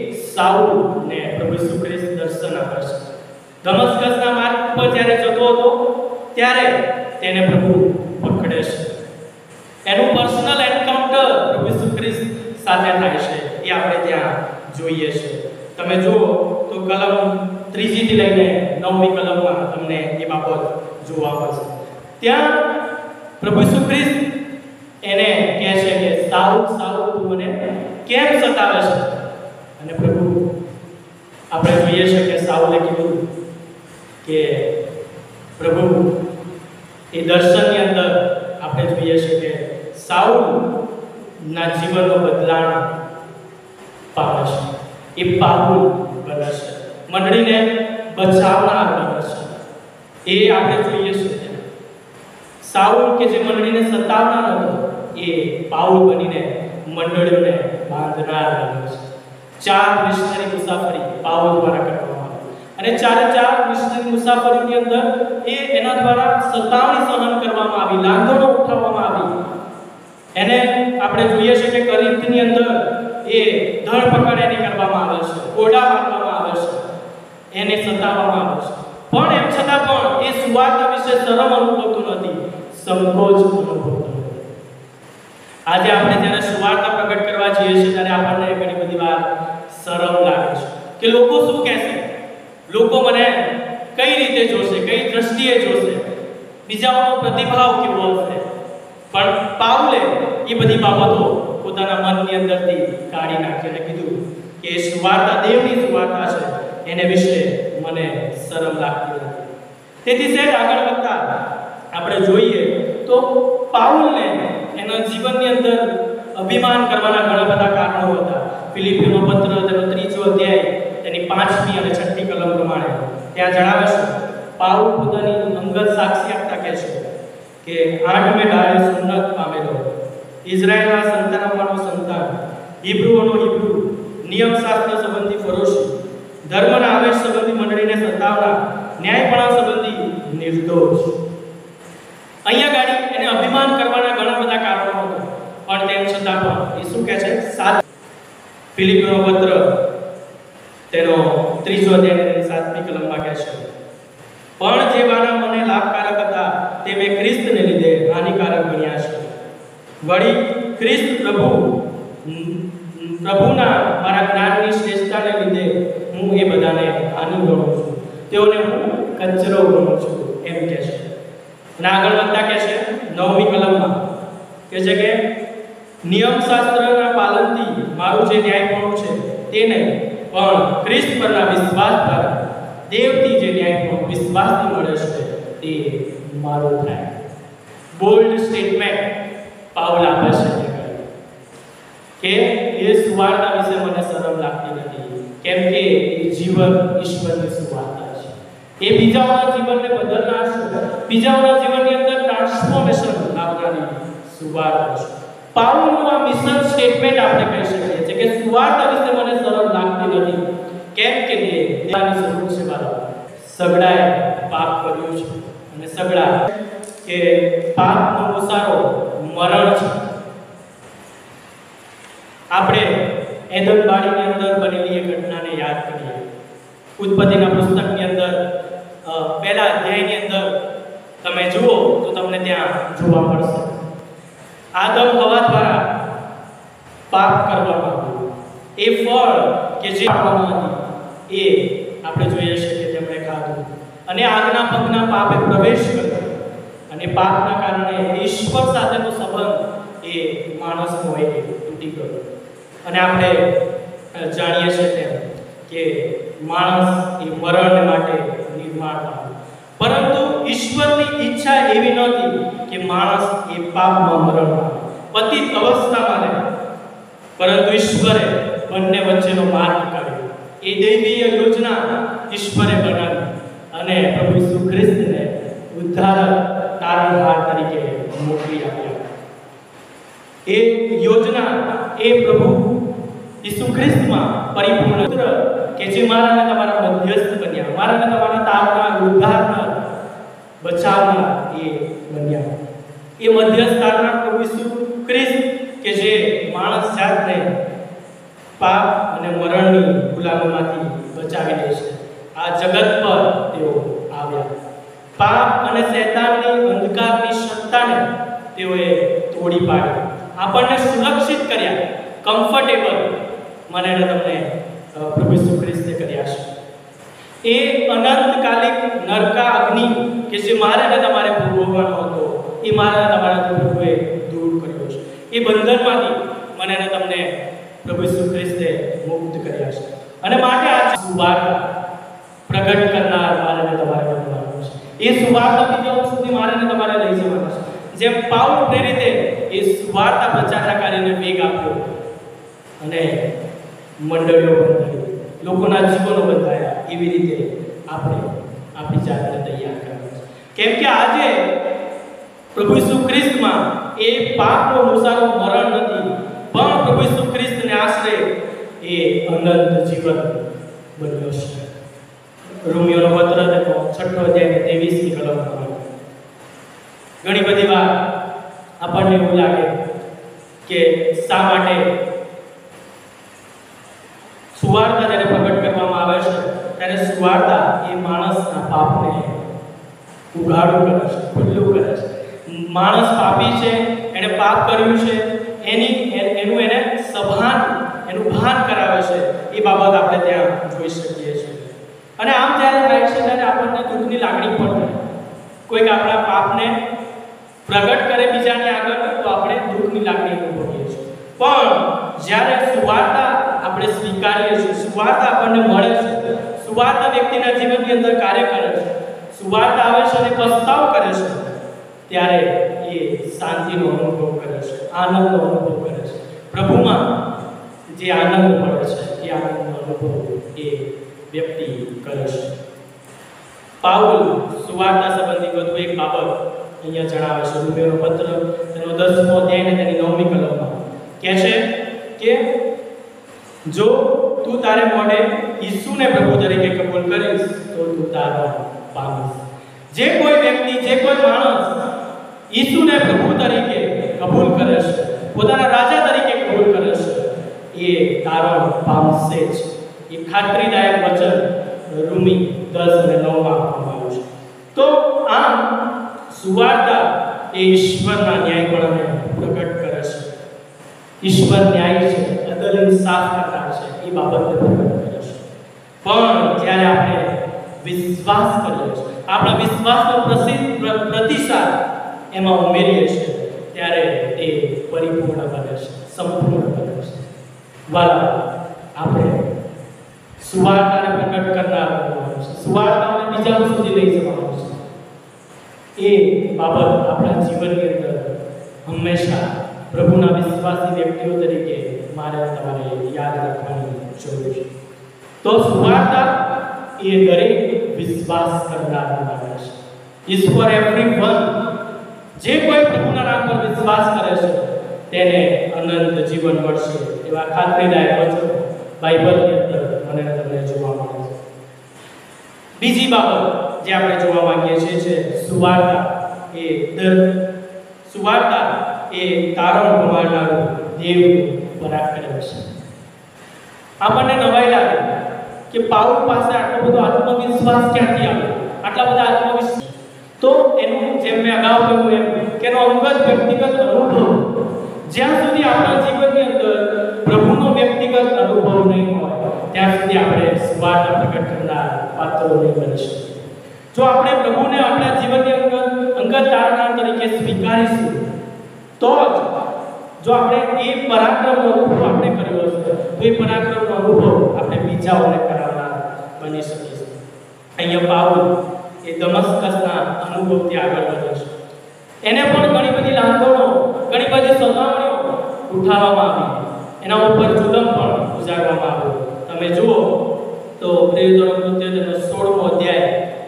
S3: સાઉલને પ્રભુ ઈસુ ખ્રિસ્ત દર્શન આપે છે. દમસ્કસના માર્ગ પર જ્યારે જતો હતો ત્યારે તેને પ્રભુ પકડે છે. એનું પર્સનલ એન્કાઉન્ટર પ્રભુ ઈસુ ખ્રિસ્ત સાથે થાય છે, એ આપણે ત્યાં જોઈએ છે. તમે જુઓ તો કલમ 3જી થી લઈને 9મી કલમમાં તમને એ બાબત જોવા મળશે. ત્યાં પ્રભુ ઈસુ ખ્રિસ્ત એને કહે છે કે સાઉલ સાઉલ તું મને કેમ સતાવે છે? અને પ્રભુ આપણે જોઈએ છે કે સાઉલે કીધું કે પ્રભુ એ દર્શનની અંદર આપણે જોઈએ છે કે સાઉલ ના જીવનનો બદલાણ પામે છે, એ પાઉલ બને છે, મંડળીને બચાવનાર બને છે. એ આપણે જોઈએ છે સાઉલ કે જે મંડળીને સતાવનાર હતો એ પાઉલ બનીને મંડળીઓને બાંધનાર બને છે. 4 મિશનરી મુસાફરી પાઉલ દ્વારા કરવામાં આવી. અને 4 મિશનરી મુસાફરીની અંદર એના દ્વારા સતાવણી સહન કરવામાં આવી, લાંઘણો ઉઠાવવામાં આવી. એને આપણે જોઈએ છે કે કોરિન્થની અંદર ધરપકડ એની કરવામાં આવે છે, કોડા મારવામાં આવે છે, એને સતાવવામાં આવે છે. પણ એમ છતાં પણ એ સુવાર્તા વિશે શરમ અનુભવતું નથી, સંકોચ અનુભવતું નથી. આજે આપણે જ્યારે સુવાર્તા પ્રગટ કરવા જઈએ છીએ ત્યારે આપણને ઘણી બધી વાર શરમ લાગે છે કે લોકો શું કહેશે, લોકો મને કઈ રીતે જોશે, કઈ દ્રષ્ટિએ જોશે, બીજાઓનો પ્રતિભાવ કેવો હશે. પણ પાઉલે એ બધી બાબતો પોતાના મનની અંદરથી કાઢી નાખી અને કીધું કે સુવાર્તા દેવની સુવાર્તા છે, એને વિશે મને શરમ લાગતી નથી. તેથી સહેજ આગળ વધતા આપણે જોઈએ તો પાઉલને એના જીવનની અંદર અભિમાન કરવાના ઘણા બધા કારણો હતા. ફિલિપીનો પત્ર તેનો 3 અધ્યાય તેની 5મી અને 6મી કલમ પ્રમાણે ત્યાં જણાવે છે, પાઉલ પોતાની અંગત સાક્ષી આપતા કહે છે કે 8મે ડાળે સુન્નત પામેલો, ઇઝરાયલના સંતાનોમાંનો સંતાન, હિબ્રુઓનો હિબ્રુ, નિયમશાસ્ત્ર સંબંધી ફરોશી, ધર્મના આવેશ સંબંધી મંડળીને સતાવનાર, ન્યાયપણા સંબંધી નિર્દોષ. અહીંયા ગાડી એને અભિમાન કરવાના ઘણા બધા કારણો હતા. પણ તેમ છતાં પણ એ શું કહે છે, ફિલિપીનો પત્ર તેનો 3 અધ્યાયની 7મી કલમમાં કહે છે, પણ જે વાના મને લાભકારક હતા તે મેં ખ્રિસ્તને લીધે હાનિકારક ગણ્યા છે. વળી ખ્રિસ્ત પ્રભુના મારા જ્ઞાનની શ્રેષ્ઠતાને લીધે હું એ બધાને હાનિ ગણું છું, તેઓને હું કચરો ગણું છું, એમ કહે છે. અને આગળ વધતા કહે છે 9મી કલમમાં કહે છે કે નિયમશાસ્ત્રના પાલનથી મારું જે ન્યાયપણું છે તે નહીં, પણ ખ્રિસ્ત પરના વિશ્વાસ દ્વારા દેવથી જે ન્યાયપણું વિશ્વાસથી મળે છે તે મારું થાય. બોલ્ડ સ્ટેટમેન્ટ પાઉલ આપે છે કે એ સુવાર્તા વિશે મને શરમ લાગતી નથી, કેમ કે એ જીવન ઈશ્વરની સુવાર્તા છે. એ બીજાઓના જીવનને બદલનાર છે, બીજાઓના જીવનની અંદર ટ્રાન્સફોર્મેશન લાવનારી સુવાર્તા છે. પાઉલનું આ મિશન સ્ટેટમેન્ટ આપણે કહી શકીએ છીએ કે સુવાર્તા વિશે મને શરમ લાગતી નથી, કેમ કે તે દેવની સ્વરૂપ છે. વાળા સગડાએ પાપ કર્યું છે અને સગડા કે પાપનો ઉસારો મરણ છે. આપણે એદન બાળીની અંદર બનેલી એક ઘટનાને યાદ કરીએ. ઉત્પત્તિના પુસ્તકની અંદર પહેલા અધ્યાયની અંદર તમે જુઓ તો તમને ત્યાં જોવા મળશે આદમ હવા દ્વારા પાપ કરવામાં આવ્યું. એ ફળ કે જે આપવામાં હતી એ આપણે જોઈએ છે કે તેમણે ખાધું અને આગના પગના પાપે પ્રવેશ કર્યો અને પાપના કારણે ઈશ્વર સાથેનો સંબંધ એ માણસનો એ તૂટી ગયો. અને આપણે જાણીએ છીએ તેમ કે માણસ એ મરણ માટે નિર્માણ પામ્યો, પરંતુ ઈશ્વરની ઈચ્છા એવી નહોતી કે માણસ એ પાપમાં મરણ પામે, પતિત અવસ્થામાં રહે, પરંતુ ઈશ્વરે બંને વચ્ચેનો માર્ગ કાઢ્યો. એ દૈવીય યોજના ઈશ્વરે બનાવી અને પ્રભુ ઈસુ ખ્રિસ્તને ઉદ્ધારક તારણહાર તરીકે મોકલી આપ્યા. એ યોજના એ પ્રભુ ઈસુ ખ્રિસ્તમાં પરિપૂર્ણ કે જે મારા અને તમારા મધ્યસ્થ બન્યા, મારા અને તમારા તારણહાર, ઉદ્ધારનાર, બચાવનાર એ બન્યા. એ મધ્યસ્થ તારણહાર પ્રભુ ઈસુ ખ્રિસ્ત કે જે માણસ જાતને પાપ અને મરણની ગુલામીમાંથી બચાવી દે છે, આ જગત પર તેઓ આવ્યા. પાપ અને શૈતાનની અંધકારની સત્તાને તેઓએ તોડી પાડી, આપણને સુરક્ષિત કર્યા, કમ્ફર્ટેબલ મને અને તમને પ્રભુ ઈસુ ખ્રિસ્તે કર્યા છે. એ અનંતકાલિક નરકા અગ્નિ કે જે મારે અને તમારે ભોગવવાનો હતો એ મારે અને તમારા પ્રભુએ દૂર કર્યો છે. એ બંધનમાંથી મને અને તમને પ્રભુ ઈસુ ખ્રિસ્તે મુક્ત કર્યા છે. અને માટે આ સુવાર્તા પ્રગટ કરનાર મારે અને તમારે બનવાનું છે. એ સુવાર્તા બીજાઓ સુધી મારે અને તમારે લઈ જવાનું છે. જેમ પાઉલ પ્રેરિતે એ સુવાર્તા પ્રચારના કાર્યને વેગ આપ્યો અને મંડળીઓ બંધાઈ, લોકોના જીવનો બંધાયા, એવી રીતે આપણે આપણી જાતને તૈયાર કરવી છે. કેમ કે આજે પ્રભુ ઈસુ ખ્રિસ્તમાં એ પાપનો મુસારો મરણ નથી, પણ પ્રભુ ઈસુ ખ્રિસ્તને આશરે એ અનંત જીવન બન્યો છે. રોમિયોનો પત્ર તેનો 6ઠ્ઠો અધ્યાય 23મી કલમ. ઘણી બધી વાર આપણને એવું લાગે કે શા માટે સુવાર્તા જ્યારે પ્રગટ કરવામાં આવે છે ત્યારે સુવાર્તા એ માણસના પાપને ઉઘાડું કરે છે, ખુલ્લું કરે છે. માણસ પાપી છે, એણે પાપ કર્યું છે, એનું એને એનું ભાન કરાવે છે. એ બાબત આપણે ત્યાં જોઈ શકીએ છીએ. અને આમ જ્યારે થાય છે ત્યારે આપણને દુઃખની લાગણી પણ થાય. કોઈક આપણા પાપને પ્રગટ કરે બીજાની આગળ તો આપણે દુઃખની લાગણી અનુભવીએ છીએ. પણ જ્યારે સુવાર્તા આપણે સ્વીકારીએ છીએ, સુવાર્તા આપણને મળે છે, સુવાર્તા વ્યક્તિના જીવનની અંદર કાર્ય કરે છે, સુવાર્તા આવે છે અને પસ્તાવ કરે છે, ત્યારે એ શાંતિનો અનુભવ કરે છે, આનંદનો અનુભવ કરે છે. પ્રભુમાં જે આનંદ મળે છે એ આનંદનો અનુભવ એ વ્યક્તિ કરે છે. પાઉલ સુવાર્તા સંબંધી વધુ એક બાબત અહીંયા જણાવે છે. રોમિયોનો પત્ર તેનો 10મો અધ્યાય ને તેની 9મી કલમમાં કહે છે કે જો તું તારે મોઢે ઈસુને પ્રભુ તરીકે કબૂલ કરીશ તો તું તારો પામીશ. જે કોઈ વ્યક્તિ, જે કોઈ માણસ ઈસુને પ્રભુ તરીકે કબૂલ કરે છે, પોતાના રાજા તરીકે કબૂલ કરે છે, એ તારો પામશે જ. એ ખાતરીદાયક વચન રોમી 10 અને 9માં આપવામાં આવ્યું છે. તો આમ સુવાર્તા એ ઈશ્વરના ન્યાયપણને પ્રગટ કરે છે. ઈશ્વર ન્યાય છે, અદલ ઇન્સાફ કરનાર છે, એ બાબતને પ્રગટ કરે છે. પણ જ્યારે આપણે વિશ્વાસ કરીએ છીએ, આપણા વિશ્વાસનો પ્રતિસાદ એમાં ઉમેરીએ છીએ, ત્યારે તે પરિપૂર્ણ બને છે, સંપૂર્ણ બને છે. વાલા, આપણે સુવાર્તાને પ્રગટ કરનાર બનવાનું છે, સુવાર્તાને બીજા સુધી લઈ જવાનું છે. એ બાબત આપણા જીવનની અંદર હંમેશા પ્રભુના વિશ્વાસી વ્યક્તિઓ તરીકે મારે તમારે યાદ રાખવાની જરૂર છે. તો સુવાર્તા એ દરેક વિશ્વાસ કરનાર માટે છે. Is for everyone. જે કોઈ પ્રભુના નામ પર વિશ્વાસ કરે છે તેને અનંત જીવન મળશે. એવા ખાતરીદાયક વચનો બાઇબલની અંદર મને તમને જોવા મળે છે. બીજી બાબત જે આપણે જોવા માંગીએ છીએ છે સુવાર્તા એ તારણ પમાડનારું દેવનું પરાક્રમ છે. આપણને નવાઈ લાગે કે પાઉલ પાસે આટલો બધો આત્મવિશ્વાસ ક્યાંથી આવ્યો, આટલા બધા આત્મવિશ્વાસ. તો એનું જેમ મેં અગાઉ કહ્યું એમ કે એનો અંગત વ્યક્તિગત અનુભવ, જ્યાં સુધી આપણા જીવનની અંદર પ્રભુનો વ્યક્તિગત અનુભવ નહીં હોય ત્યાં સુધી આપણે સુવાર્તા પ્રગટ કરનાર પાત્રો નહીં બની શકીએ. જો આપણે પ્રભુને આપણા જીવનની અંગત તારણહાર તરીકે સ્વીકારીશું તો જ, જો આપણે એ પરાક્રમનો અનુભવ આપણે કર્યો હશે તો એ પરાક્રમનો અનુભવ આપણે બીજાઓને કરાવનાર બની શકીશું. અહીંયા પાઉલ એ દમસ્કસના અનુભવથી આગળ વધે છે. એને પણ ઘણી બધી લાંઘણો, ઘણી બધી સતાવણીઓ ઉઠાવવામાં આવી, એના ઉપર જુલમ પણ ગુજારવામાં આવ્યો. તમે જુઓ તો પ્રેરિતોના કૃત્યોનો 16મો અધ્યાય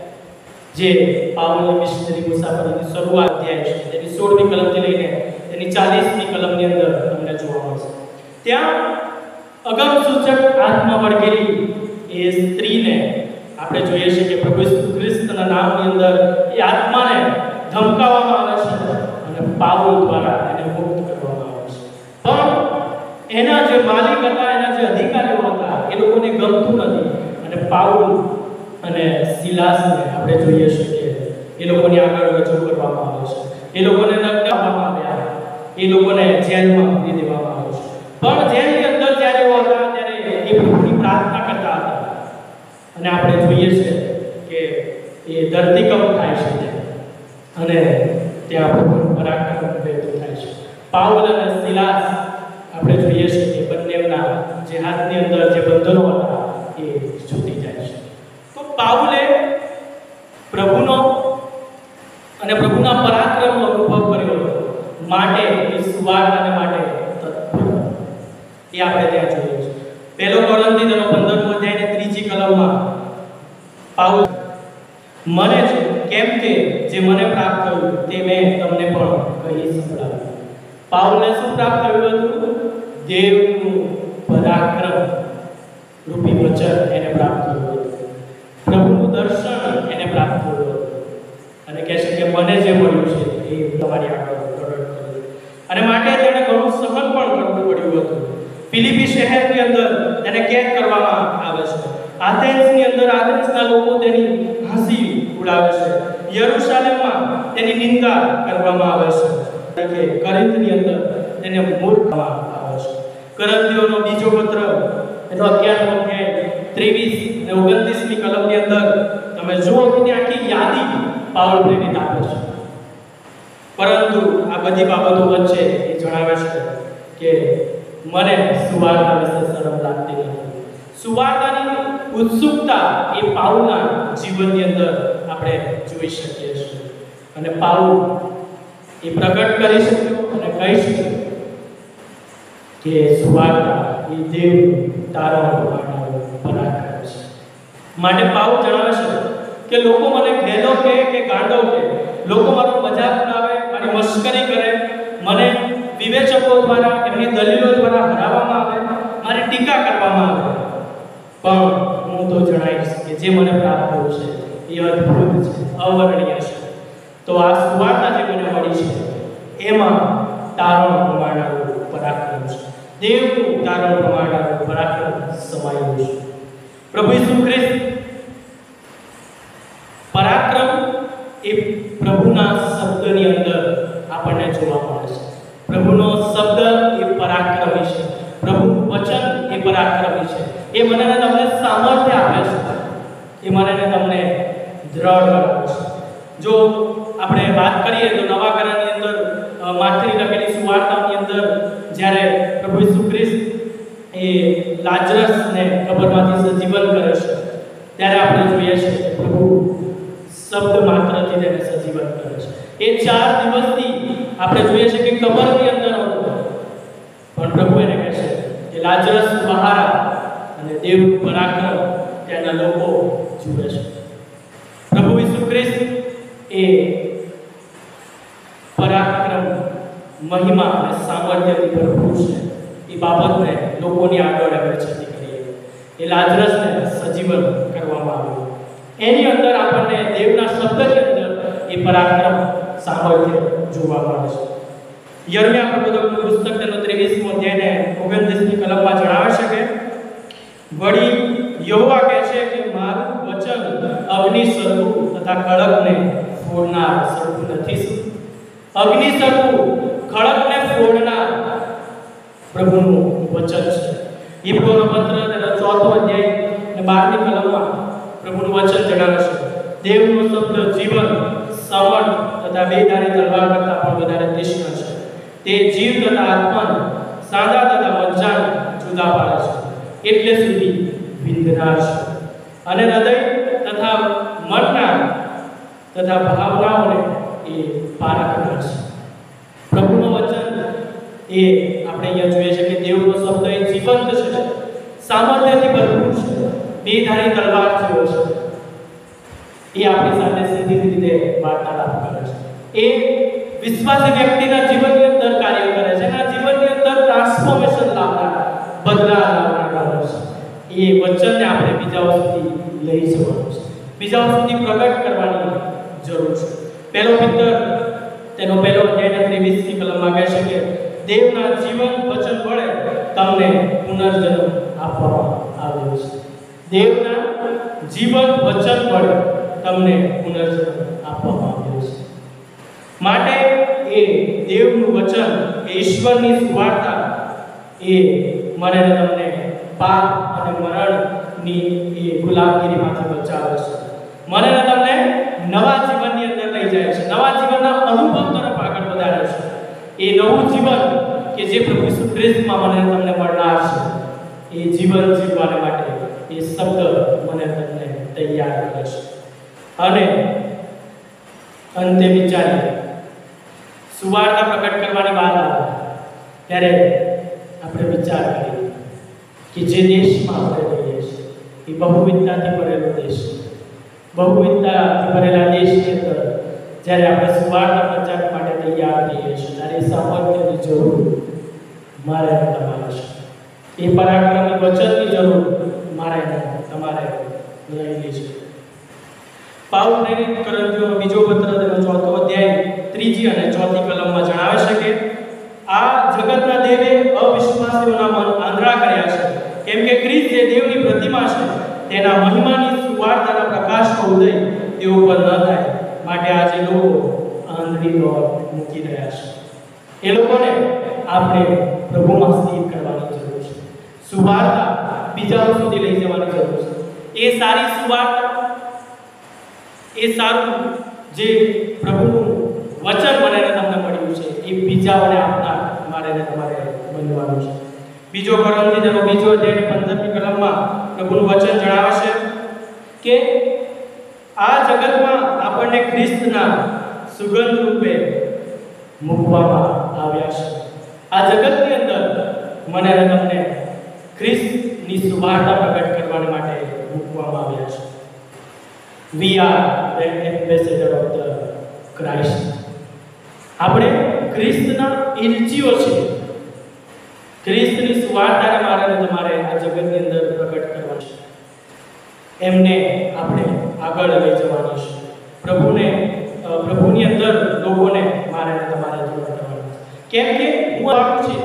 S3: જે પાઉલની મિશનરી મુસાફરીની શરૂઆત અધ્યાય છે, તેની 16મી કલમથી લઈને તેની 40મી કલમની અંદર તમને જોવા મળશે. ત્યાં અગમસૂચક આત્મા વળગેલી એ સ્ત્રીને આપણે જોઈએ છીએ કે પ્રભુ ઈસુ ખ્રિસ્તના નામની અંદર એ આત્માને ધમકાવવામાં આવે છે અને પાઉલ દ્વારા એને મુક્ત કરવામાં આવે છે. પણ એના જે માલિક હતા, એના જે અધિકારીઓ હતા, એ લોકોને ગમતું નથી અને પાઉલ અને સિલાસને આપણે જોઈએ છીએ કે એ લોકોની આગળ રજૂ કરવામાં આવે છે, એ લોકોને નકારવામાં આવ્યા, એ લોકોને જેલમાં મૂકી દેવામાં આવે છે. પણ જેલની અંદર જ્યારે એવો હતા ત્યારે એ પ્રભુની પ્રાર્થના કરતા હતા અને આપણે જોઈએ છીએ કે એ ધરતીકંપ થાય છે અને ત્યાં પ્રભુનું પરાક્રમ વ્યક્ત થાય છે. પાઉલ અને સિલાસ આપણે જોઈએ છીએ કે બંનેના જે હાથની અંદર જે બંધનો હતા એ છૂટી જાય છે. તો પાઉલે પ્રભુનો અને પ્રભુના પરાક્રમનો અનુભવ કર્યો માટે એ સુવાર્તાને માટે તત્પર એ આપણે ત્યાં જોઈએ છીએ. પહેલો કોરિન્થીનો 15મો અધ્યાયની 3જી કલમમાં પાઉલ મને છે કેમ કે જે મને પ્રાપ્ત થયું તે મેં તમને પણ કહી સંભળાવ્યું. પાઉલને શું પ્રાપ્ત થયું હતું? દેવનું પરાક્રમ રૂપી વચન એને પ્રાપ્ત થયું હતું. પ્રભુનું દર્શન એને પ્રાપ્ત થયું હતું અને કહે છે કે મને જે મળ્યું છે એ તમારી આગળ પ્રગટ કર્યું અને માટે તેણે ઘણું સહન પણ કરવું પડ્યું હતું. ફિલિપી શહેરની અંદર તેને કેદ કરવામાં આવે છે. આથેન્સની અંદર આથેન્સના લોકો તેની હસી ઉડાવે છે. યરુશલેમમાં તેની નિંદા કરવામાં આવે છે કે કોરિન્થની અંદર તેને મૂર્ખ કહેવામાં આવે છે. કરંથીઓનો બીજો પત્ર એનો 11મો અધ્યાય 23 અને 29મી કલમની અંદર તમે જુઓ કે તે આખી યાદી પાઉલ પ્રેરિત આપે છે. પરંતુ આ બધી બાબતો વચ્ચે એ જણાવે છે કે મને સુવાર્તા વિશે શરમ લાગતી નથી. સુવાર્તાની ઉત્સુકતા એ પાઉલના જીવનની અંદર આપણે જોઈ શકીએ છીએ અને પાઉલ એ પ્રગટ કરી શક્યો અને કહી શક્યો કે સુવાર્તા એ દેવ તારા પરાક્રમ છે. માટે પાઉલ જણાવે છે કે લોકો મને ઘેલો કે ગાંડો કે લોકો મારો મજાક ઉડાવે, મારી મશ્કરી કરે, મને વિવેચકો દ્વારા એમની દલીલો દ્વારા હરાવવામાં આવે, મારી ટીકા કરવામાં આવે, પણ હું તો જણાવીશ કે જે મને પ્રાપ્ત થયું છે એ અદ્ભુત છે, અવર્ણનીય છે. તો આ સુવાર્તા જે મને મળી છે એમાં તારણ પ્રમાણનું પરાક્રમ છે, દેવનું તારણ પ્રમાણનું પરાક્રમ સમાયેલું છે. પ્રભુ ઈસુ ખ્રિસ્ત પરાક્રમ એ પ્રભુના શબ્દની અંદર આપણને જોવા મળે છે. પ્રભુનો શબ્દ એ પરાક્રમી છે, પ્રભુનું વચન એ પરાક્રમી છે. એ મને ને તમને સામર્થ્ય આપે છે, એ મને ને તમને દ્રઢ બનાવે છે. જો આપણે વાત કરીએ તો નવા કરારની અંદર માથેની લખેલી સુવાર્તાની અંદર જ્યારે પ્રભુ ઈસુ ખ્રિસ્ત એ લાજરસને કબરમાંથી સજીવન કરે છે ત્યારે આપણે જોઈએ છીએ કે પ્રભુ શબ્દ માત્રથી તેને સજીવન કરે છે. એ 4 દિવસથી આપણે જોઈએ છીએ કે કબરની અંદર હતો, પણ પ્રભુ એને કહે છે કે લાજરસ બહાર અને દેવનું પરાક્રમ ત્યાંના લોકો જુએ છે. પ્રભુ ઈસુ ખ્રિસ્ત એ પરાક્રમ, મહિમા અને સામર્થ્યથી ભરપૂર છે. એ બાબતને લોકોની આગળ આપણે છતી કરીએ. એ લાજરસને સજીવન કરવામાં આવ્યું. એની અંદર આપણને દેવના શબ્દની અંદર એ પરાક્રમ, સામર્થ્ય જોવા મળે છે. યર્મિયા પ્રબોધકનું પુસ્તક તેનો 23મો અધ્યાય 29મી કલમમાં જણાવે છે કે વળી યહોવા કહે છે કે મારું વચન અગ્નિ સરખું તથા ખડકને ફોડનાર સરખું નથી શું? અગ્નિ સરખું ખડકને ફોડનાર પ્રભુનું વચન છે. ઈબ્રાહીમનો પત્ર તેનો 4થો અધ્યાય અને 12મી કલમમાં પ્રભુનું વચન જણાવે છે દેવનો શબ્દ જીવન, સમર્થ તથા બેધારી તલવાર કરતાં પણ વધારે તીક્ષ્ણ છે. તે જીવ તથા આત્માને, સાંધા તથા મજ્જાને જુદા પાડે છે, એટલે સુધી વિંધનાર છે અને હૃદય તથા મનના તથા ભાવનાઓને એ પારખનાર છે. પ્રભુનું વચન એ આપણે અહીંયા જોઈએ છે કે દેવનો શબ્દ એ જીવંત છે, સામર્થ્યથી ભરપૂર છે, બેધારી તલવાર જેવો છે. એ આપણી સાથે સીધી રીતે વાર્તાલાપ કરે છે. એ વિશ્વાસી વ્યક્તિના જીવનની અંદર કાર્ય કરે છે, એના જીવનની અંદર ટ્રાન્સફોર્મેશન લાવનાર, બદલાવ લાવનાર કાર્ય છે. એ વચનને આપણે બીજાઓ સુધી લઈ જવાનું છે, બીજાઓ સુધી પ્રગટ કરવાની જરૂર છે. પહેલો પિત્તર તેનો 1લો અધ્યાય 23મી કલમમાં કહે છે કે દેવના જીવન વચન વડે તમને પુનર્જન્મ આપવામાં આવ્યો છે. દેવના જીવન વચન વડે તમને પુનર્જન્મ આપવામાં આવ્યો છે. માટે એ દેવનું વચન, એ ઈશ્વરની સુવાર્તા એ મને ને તમને પાપ અને મરણની એ ગુલામગીરીમાંથી બચાવે છે. મને ને તમને નવા જીવનની અંદર લઈ જાય છે, નવા જીવનના અનુભવ તરફ આગળ વધારે છે. એ નવું જીવન કે જે પ્રભુ ઈસુ ખ્રિસ્તમાં મને તમને મળનાર છે, એ જીવન જીવવા માટે એ શબ્દ મને તમને તૈયાર કરે છે. અને અંતે વિચારીએ સુવાર્તા પ્રગટ કરવાની વાત આવે ત્યારે આપણે વિચાર કરીએ કે જે દેશમાં આપણે રહીએ છીએ એ બહુવિધતાથી ભરેલો દેશ છે. બહુવિધતાથી ભરેલા દેશની અંદર જ્યારે આપણે સુવાર્તા પ્રચાર માટે તૈયાર થઈએ છીએ ત્યારે સામર્થ્યની જરૂર મારે અને તમારે છે. એ પરાક્રમી વચનની જરૂર મારે અને તમારે રહેલી છે. પાઉલ પ્રેરિત કોરિન્થીયોનો બીજો પત્ર તેનો 4થો અધ્યાય 3જી અને 4થી કલમમાં જણાવે છે કે આ જગતના દેવે અવિશ્વાસીઓના મન આંધળા કર્યા છે, કેમ કે ખ્રિસ્ત જે દેવની પ્રતિમા છે તેના મહિમાની સુવાર્તાના પ્રકાશનો ઉદય તેઓ પર ન થાય, માટે આજે લોકો આંધળી દોડ મૂકી રહ્યા છે. એ લોકોને આપણે પ્રભુમાં સ્થિર કરવાની જરૂર છે. સુવાર્તા બીજાઓ સુધી લઈ જવાની જરૂર છે. એ સારી સુવાર્તા, એ સારું જે પ્રભુનું વચન મને તમને મળ્યું છે એ બીજાઓને આપનાર મારે ને તમારે બનવાનું છે. બીજો કોરિન્થીનો બીજો અધ્યાય 15મી કલમમાં પ્રભુનું વચન જણાવે છે કે આ જગતમાં આપણને ખ્રિસ્તના સુગંધ રૂપે મૂકવામાં આવ્યા છે. આ જગતની અંદર મને અને તમને ખ્રિસ્તની સુવાર્તા પ્રગટ કરવા માટે મૂકવામાં આવ્યા છે. We are the ambassador of the Christ. આપણે ખ્રિસ્તના ઇરજીઓ છીએ. ખ્રિસ્તની સુવાર્તાને મારે અને તમારે આ જગતની અંદર પ્રગટ કરવાની છે. એમને આપણે આગળ લઈ જવાની છે. પ્રભુની અંદર લોકોને મારે અને તમારે જોડવા કરવાની છે. કેમ કે હું આવું છે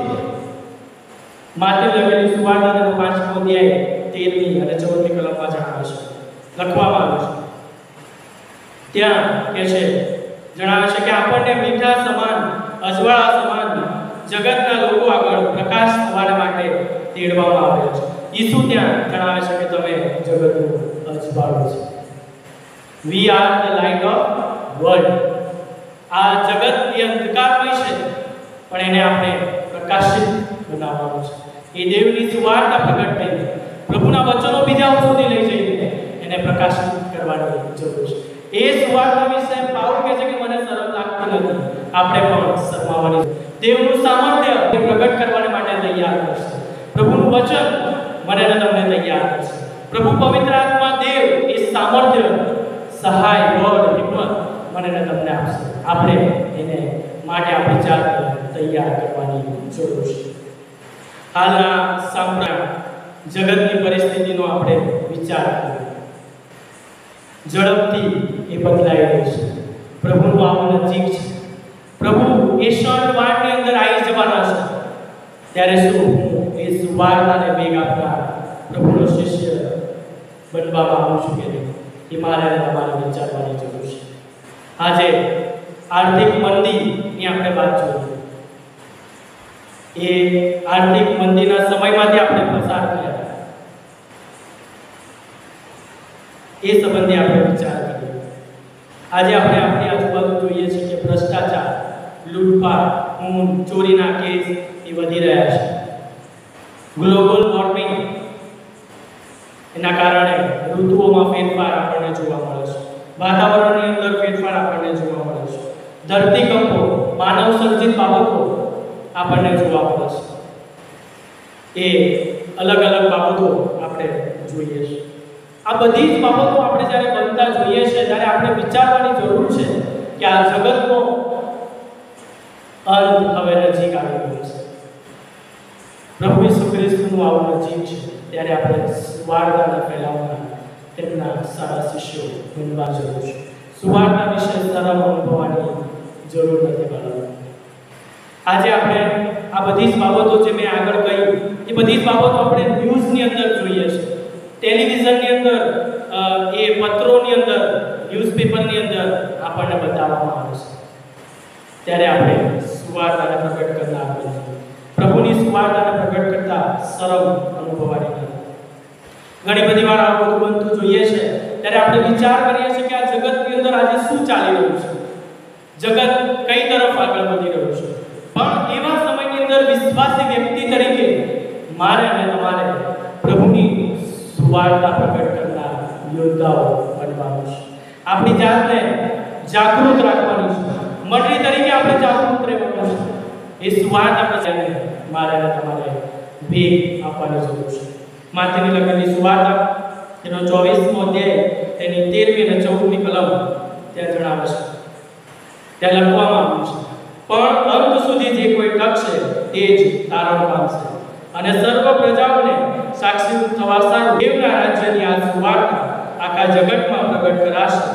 S3: માથે લખેલી સુવાર્તાનો 5મો અધ્યાય 13મી અને 14મી કલમમાં જણાવે છે, લખવામાં આવ્યું છે. ત્યાં કે છે, જણાવે છે કે આપણને મીઠા સમાન, અજવાળા સમાન જગતના લોકો આગળ પ્રકાશ થવા માટે તેડવામાં આવ્યા છે. ઈસુ ત્યાં જણાવે છે કે તમે જગતનું અજવાળું છે. We are the light of world. આ જગત એ અંધકારમય છે, પણ એને આપણે પ્રકાશિત બનાવવાનું છે. એ દેવની સુવાર્તા પ્રગટ કરીને પ્રભુના વચનો બીજાઓ સુધી લઈ જઈને એને પ્રકાશિત કરવાની જરૂર છે. એ સુવાર્તા વિશે પાઉલ કહે છે કે મને શરમ લાગતી નથી. આપણે પણ શરમાવાની. દેવનું સામર્થ્ય પ્રગટ કરવા માટે તૈયાર કરશે. પ્રભુનું વચન મને અને તમને તૈયાર કરશે. પ્રભુ પવિત્ર આત્મા દેવ એ સામર્થ્ય, સહાય, બળ, હિંમત મને અને તમને આપશે. આપણે એને માટે આપણી જાતને તૈયાર કરવાની જરૂર છે. હાલના સાંપ્રદાયિક જગતની પરિસ્થિતિનો આપણે વિચાર કરીએ. ઝડપથી એ બદલાઈ રહી છે. પ્રભુનું આવવું નજીક છે. પ્રભુ એ ક્ષણવારની અંદર આવી જવાના છે. ત્યારે શું એ સુવાર્તાને વેગ આપનાર પ્રભુનો શિષ્ય બનવામાં આવું છું કે નહીં, એ મારે તમારે વિચારવાની જરૂર છે. આજે આર્થિક મંદીની આપણે વાત જોઈએ. એ આર્થિક મંદીના સમયમાંથી આપણે પસાર થયા, એ સંબંધે આપણે વિચાર કરીએ. આજે આપણે આપણી આજુબાજુ જોઈએ છીએ કે ભ્રષ્ટાચાર, લૂંટફાટ, ખૂન, ચોરીના કેસ એ વધી રહ્યા છે. ગ્લોબલ વોર્મિંગ એના કારણે ઋતુઓમાં ફેરફાર આપણને જોવા મળે છે. વાતાવરણની અંદર ફેરફાર આપણને જોવા મળે છે. ધરતીકંપો, માનવ સર્જિત બાબતો આપણને જોવા મળે છે. એ અલગ અલગ બાબતો આપણે જોઈએ છીએ. આ બધી જ બાબતો આપણે જ્યારે બનતા જોઈએ છે ત્યારે આપણે વિચારવાની જરૂર છે કે આ જગતનો અંત હવે નજીક આવી ગયો છે. પ્રભુ ઈસુ ખ્રિસ્તનું આવવું નજીક છે. ત્યારે આપણે સુવાર્તાને ફેલાવનાર તેમના સારા શિષ્યો બનવા જરૂર છે. સુવાર્તા વિશે શરમ અનુભવવાની જરૂર નથી બાળકો. આજે આપણે આ બધી જ બાબતો જે મેં આગળ કહી એ બધી જ બાબતો આપણે ન્યૂઝની અંદર જોઈએ છે. ટેલિવિઝનની અંદર, એ પત્રોની અંદર, ન્યૂઝપેપરની અંદર આપણને બતાવવામાં આવે છે. ત્યારે આપણે સુવાર્તાને પ્રગટ કરતા આપણે પ્રભુની સુવાર્તાને પ્રગટ કરતા શરમ અનુભવવાની નથી. ઘણી બધી વાર આ બધું બનતું જોઈએ છે ત્યારે આપણે વિચાર કરીએ છીએ કે આ જગતની અંદર આજે શું ચાલી રહ્યું છે, જગત કઈ તરફ આગળ વધી રહ્યું છે. પણ એવા સમયની અંદર વિશ્વાસી વ્યક્તિ તરીકે મારે અને તમારે પ્રભુની સુવાર્તા પ્રગટ કરનાર યોદ્ધાઓ બનવાનું છે. આપણી જાતને જાગૃત રાખવાની છે. મંડળી તરીકે આપણે જાગૃત રહેવાનું છે. એ સુવાર્તા પ્રચારને મારે અને તમારે વેગ આપવાની જરૂર છે. માથેની લખેલી સુવાર્તા તેનો 24મો અધ્યાય તેની 13મી અને 14મી કલમ ત્યાં જણાવે છે. ત્યાં લખવામાં આવ્યું છે, પણ અંત સુધી જે કોઈ ટકશે તે જ તારણ પામશે અને સર્વ પ્રજાઓને સાક્ષી થવા સારું દેવના રાજ્યની આ સુવાર્તા આખા જગતમાં પ્રગટ કરાશે.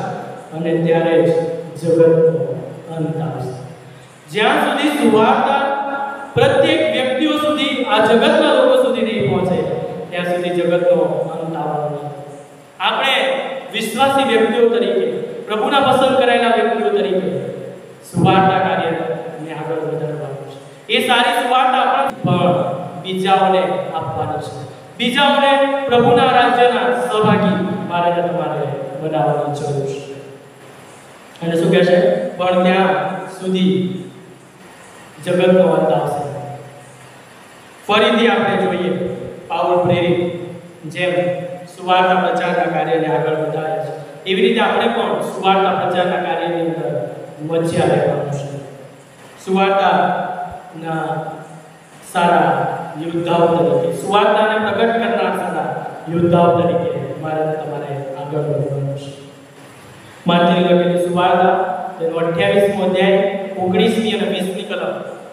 S3: અને ત્યારે જ જગતનો અંત આવશે. જ્યાં સુધી સુવાર્તા પ્રત્યેક વ્યક્તિઓ સુધી, આ જગતના લોકો સુધી નહીં પહોંચે ત્યાં સુધી જગતનો અંત આવવાનો નથી. આપણે વિશ્વાસી વ્યક્તિઓ તરીકે, પ્રભુના પસંદ કરાયેલા વ્યક્તિઓ તરીકે સુવાર્તા કાર્યને આગળ વધારવાનું છે. એ સારી સુવાર્તા આપણા બીજાઓને આપવાની છે. બીજાઓને પ્રભુના રાજ્યના સહભાગી મારે તમારે બનાવવાની જરૂર છે. અને શું કહે છે? પણ ત્યાં સુધી જગતનો અંત આવશે. ફરીથી આપણે જોઈએ પાઉલ પ્રેરિત જેમ સુવાર્તા પ્રચારના કાર્યને આગળ વધારે છે, એવી રીતે આપણે પણ સુવાર્તા પ્રચારના કાર્યની અંદર મજ્જા લેવાનું છે. સુવાર્તાના સારા યોદ્ધાઓ તરીકે, સુવાર્તાને પ્રગટ કરનાર સારા યોદ્ધાઓ તરીકે મારે તમારે આગળ વધવાનું છે. માથેની લખેલી સુવાર્તા તેનો 28મો અધ્યાય 19મી અને 20મી કલમ,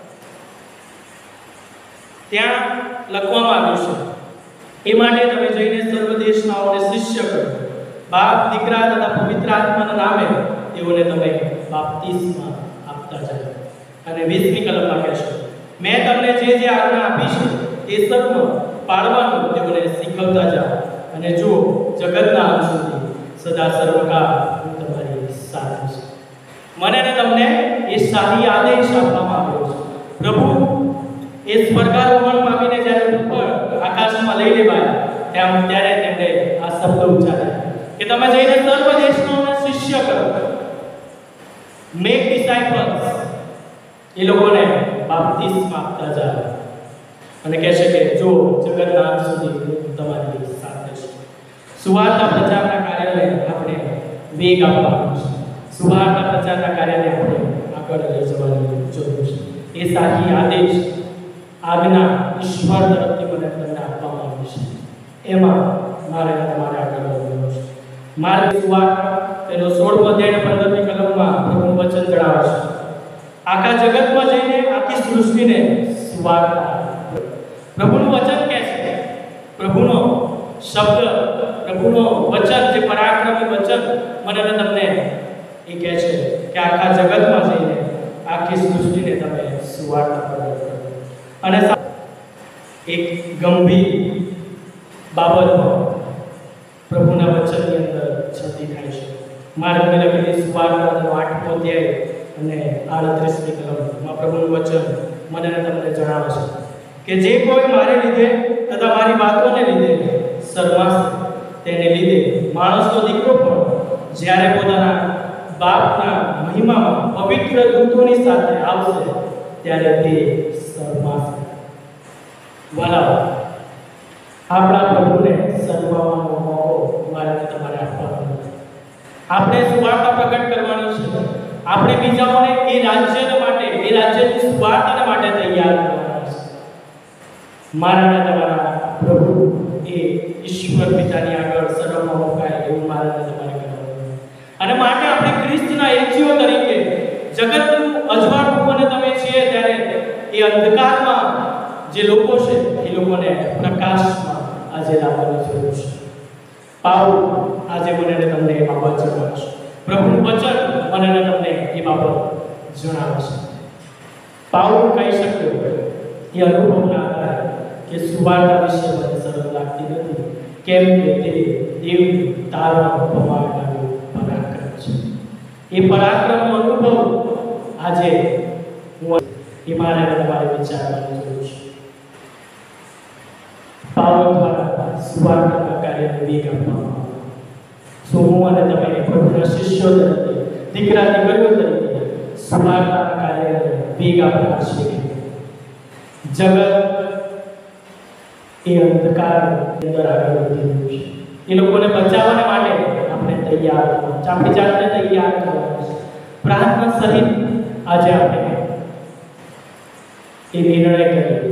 S3: ત્યાં લખવામાં આવ્યું છે, એ માટે તમે જઈને સર્વ દેશનાઓને શિષ્ય કરો, બાપ, દીકરા તથા પવિત્ર આત્માના નામે તેઓને તમે બાપ્તિસ્મા આપતા જાઓ. અને 20મી કલમમાં કહેશે, મેં તમને જે આજ્ઞા આપી છે તે સર્વ પાળવાનું તેઓને શીખવતા જાઓ. અને જુઓ, જગતના અંત સુધી સદા સર્વકાળ હું તમારી સાથે છું. મને ને તમને એ શાહી આદેશ આપવામાં આવ્યો છે. પ્રભુ એ સ્વર્ગારોહણ પામીને જ્યારે ઉપર આકાશમાં લઈ લેવાયા ત્યારે તેમણે આ શબ્દ ઉચ્ચાર્યા કે તમે જઈને સર્વ દેશોને શિષ્ય કરો, મેક ડિસાઇપલ્સ, એ લોકોને બાપ્તિસ્મા આપતા જાઓ. અને કહે છે કે જો જગતના અંત સુધી તમારી સાથે છે. સુવાર્તા પ્રચારના કાર્યને આપણે વેગ આપવાનો છે. સુવાર્તા પ્રચારના કાર્યને આપણે આગળ લઈ જવાની જરૂર છે. એ સાચી આદેશ, આજ્ઞા ઈશ્વર તરફથી મને તમને આપવામાં આવી છે. એમાં મારે તમારે આગળ વધવાનું છે. માર્ગ સુવાર્તા તેનો 16મો અધ્યાય 15મી કલમમાં પ્રભુનું વચન જણાવે છે, આખા જગતમાં જઈને આખી સૃષ્ટિને સુવાર્તા. પ્રભુનું વચન કહે છે, પ્રભુનો શબ્દ, પ્રભુનો વચન, જે પરાક્રમી વચન મને તમને એ કહે છે કે આખા જગતમાં જઈને આખી સૃષ્ટિને તમે સુવાર્તા પ્રગટ કરો. અને એક ગંભીર બાબતમાં પ્રભુના વચનની અંદર છતી થાય છે. માર્ગની લખેલી સુવાર્તાનો 8મો અધ્યાય અને 38મી કલમમાં પ્રભુનું વચન મને તમને જણાવે છે કે જે કોઈ મારે લીધે તથા મારી વાતોને લીધે શરમાશે, તેને લીધે માણસનો દીકરો પણ જ્યારે પોતાના બાપના મહિમામાં પવિત્ર દૂતોની સાથે આવશે ત્યારે તે શરમાશે. વાલા, આપણા પ્રભુને શરમાવાનો મોકો મારે તમારે આપવાનો નથી. આપણે સુવાર્તા પ્રગટ કરવાની છે. આપણે બીજાઓને એ રાજ્ય માટે, એ રાજ્યની સુવાર્તા માટે તૈયાર કરવાના છે. મારા તમારા પ્રભુ એ ઈશ્વર પિતાની આગળ શરમમાં મુકાય એવું મારે તમારે કરવાનું. અને માટે આપણે ખ્રિસ્તના એજીઓ તરીકે જગતનું અજવાળું અને તમે છીએ ત્યારે એ અંધકારમાં જે લોકો છે એ લોકોને પ્રકાશમાં આજે લાવવાની જરૂર છે. પાઉલ આજે મને તમને એ બાબત જણાવે છે. પ્રભુનું વચન મને તમને એ બાબત જણાવે છે. પાઉલ કહી શક્યો એ અનુભવના આધારે કે સુવાર્તા વિશે મને સરળ લાગતી નથી, કેમ કે તે દેવનું તારવાનું પમાડનારું પરાક્રમ છે. એ પરાક્રમનો અનુભવ આજે એ મારે તમારે વિચારવાની જરૂર છે. પાઉલ દ્વારા સુવાર્તાના કાર્યને વેગ આપવામાં આવ્યો. શું હું અને તમે પ્રભુના શિષ્યો તરીકે, દીકરા દીકરીઓ તરીકે સુવાર્તાના કાર્યને વેગ આપવા છીએ? જગત એ અંધકારની અંદર આગળ વધી રહ્યું છે. એ લોકોને બચાવવા માટે આપણે તૈયાર થવું છે. આપણી જાતને તૈયાર કરવાનું છે. પ્રાર્થના સહિત આજે આપણે એ નિર્ણય કરીએ.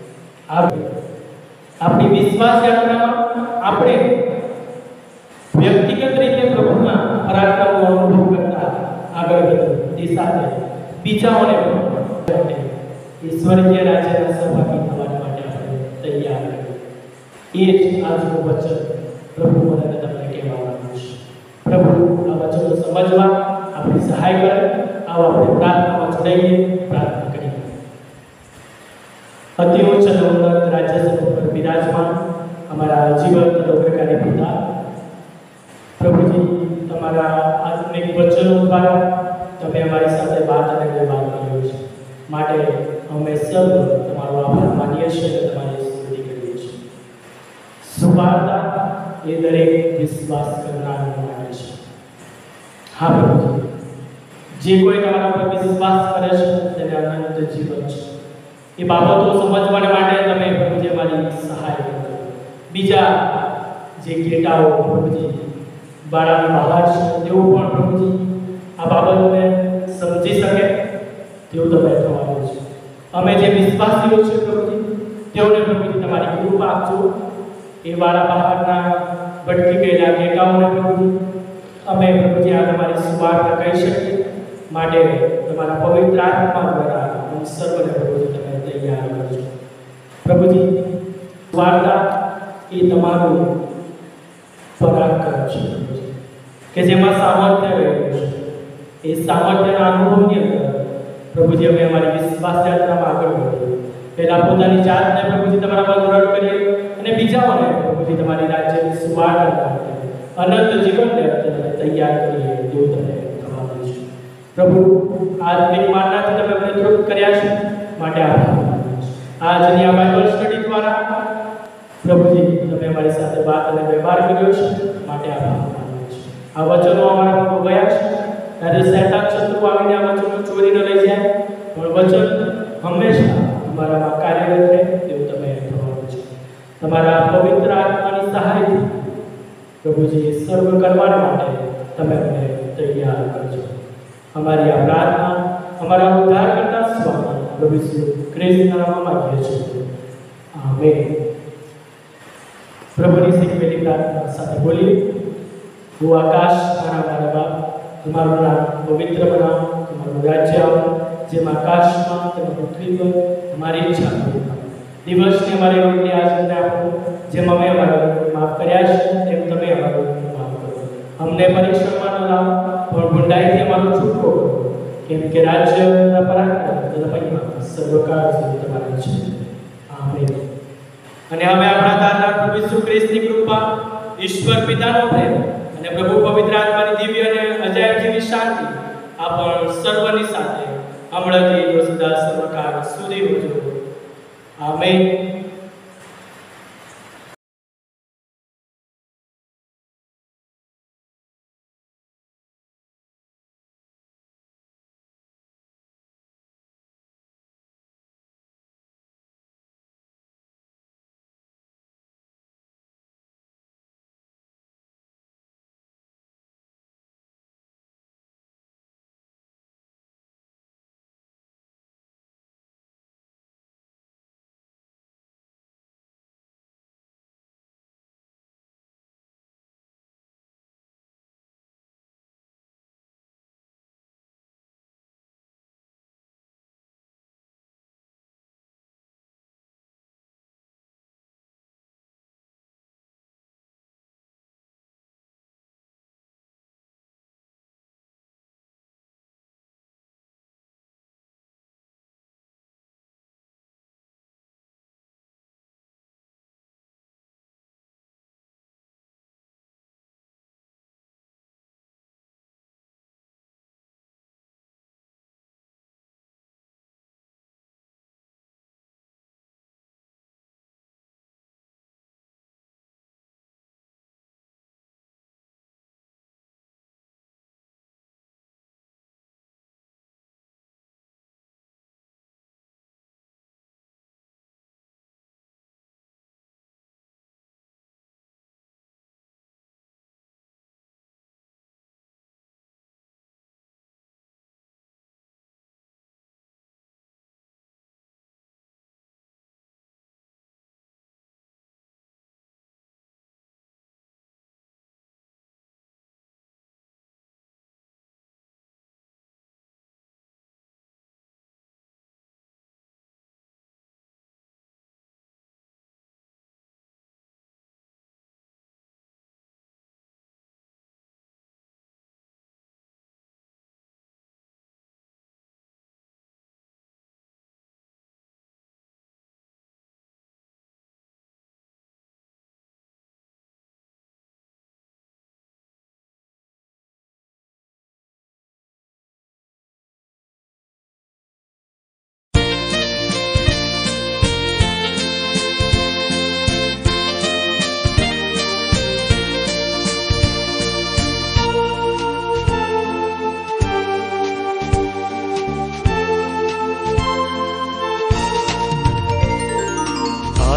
S3: આપણી વિશ્વાસ યાત્રામાં આપણે વ્યક્તિગત રીતે પ્રભુના પરાક્રમનો અનુભવ કરતા આગળ વધીએ. તે સાથે બીજાઓને પણ ઈશ્વરીય રાજ્યના સહભાગી થવા માટે આપણે તૈયાર કરીએ. એ જ આજનું વચન પ્રભુ મને તમને કહેવાનું છે. પ્રભુ આ વચનો સમજવા સહાય કરે. આવો આપણે પ્રાર્થનામાં જોડાઈએ, પ્રાર્થના કરીએ. અતિ ઉચ્ચ અને ઉન્નત રાજ્યસભા પર બિરાજમાન અમારા જીવંત અનુગ્રહકારી પિતા, પ્રભુજી, તમારા આત્મિક વચનો દ્વારા તમે અમારી સાથે વાત અને વ્યવહાર કર્યો છે. માટે અમે સૌ તમારો આભાર માનીએ છીએ અને તમારી સ્તુતિ કરીએ છીએ. સુવાર્તા એ દરેક વિશ્વાસ કરનારને માટે છે. હા પ્રભુજી, જે કોઈ તમારા પર વિશ્વાસ કરે છે તેને અનંત જીવન છે. એ બાબતો સમજવા માટે તમે પ્રભુજી અમારી સહાય કરો. બીજા જે ઘેટાઓ પ્રભુજી બાળાની બહાર છે તેઓ પણ પ્રભુજી આ બાબતને સમજી શકે તેવું તમે થવાનું છે. અમે જે વિશ્વાસીઓ છે પ્રભુજી, તેઓને પ્રભુજી તમારી કૃપા આપજો. એ વાળા બહારના ભટકી ગયેલા ઘેટાઓને પ્રભુજી અમે પ્રભુજી આ તમારી સુવાર્તા કહી શકીએ. માટે તમારા પવિત્ર આત્મા દ્વારા અમને સર્વને પ્રભુજી તમે તૈયાર કરજો. પ્રભુજી, વાર્તા એ તમારું પરાક્રમ છે કે જેમાં સામર્થ્ય રહેલું છે. એ સામર્થ્યના અનુભવની અંદર પ્રભુજી અમે અમારી વિશ્વાસ યાત્રામાં આગળ વધીએ. પહેલા પોતાની જાતને પ્રભુજી તમારામાં દ્રઢ કરીએ અને બીજાઓને પ્રભુજી તમારી રાજ્યની સુવાર્તા અનંત જીવનને તમે તૈયાર કરીએ તેવું તમે થવાનું છે. પ્રભુ, આત્મિક માનનાથી તમે અમને તૃપ્ત કર્યા છે, માટે આભાર માનું છું. આજની આ બાઇબલ સ્ટડી દ્વારા પ્રભુજી તમે અમારી સાથે વાત અને વ્યવહાર કર્યો છે, માટે આભાર માનું છું. આ વચનો અમારા પર ગયા છે ત્યારે શૈતાન શત્રુ આવીને આ વચનો ચોરીને લઈ જાય, પણ વચન હંમેશા અમારામાં કાર્યરત રહે તેવું તમે થવાનું છે. તમારા પવિત્ર આત્માની સહાયથી પ્રભુજી સર્વ કરવા માટે તમે અમને તૈયાર કરજો. અમારી આ પ્રાર્થના અમારા ઉદ્ધારકર્તા સ્વામી પ્રભુ શ્રી ખ્રિસ્તના નામમાં માંગીએ છીએ. આમેન. પ્રભુની શીખવેલી પ્રાર્થના સાથે બોલીએ. હું આકાશ મારા બાપ, તમારું નામ પવિત્ર બનાવો, તમારું રાજ્ય આવો, જેમ આકાશમાં તેમ પૃથ્વી પર તમારી ઈચ્છા પૂરી થાય. દિવસની અમારી રોટલી આજે આપો, જેમ અમે અમારા લોકોને માફ કર્યા છે તેમ તમે અમારા લોકોને માફ કરો. અમને પરીક્ષામાં ન લાવો, પણ ભૂંડાઈથી અમારું છૂટકો કરો, કેમ કે રાજ્યના પરાક્રમ તથા મહિમા સર્વકાળ સુધી તમારી છે. આમેન. અને હવે આપણા દાતા પ્રભુ ઈસુ ખ્રિસ્તની કૃપા, ઈશ્વર પિતાનો પ્રેમ અને પ્રભુ પવિત્ર આત્માની દિવ્ય અને અજાયબ જેવી શાંતિ આપણ સર્વની સાથે હમણાંથી સદા સર્વકાળ સુધી વધુ. આમેન.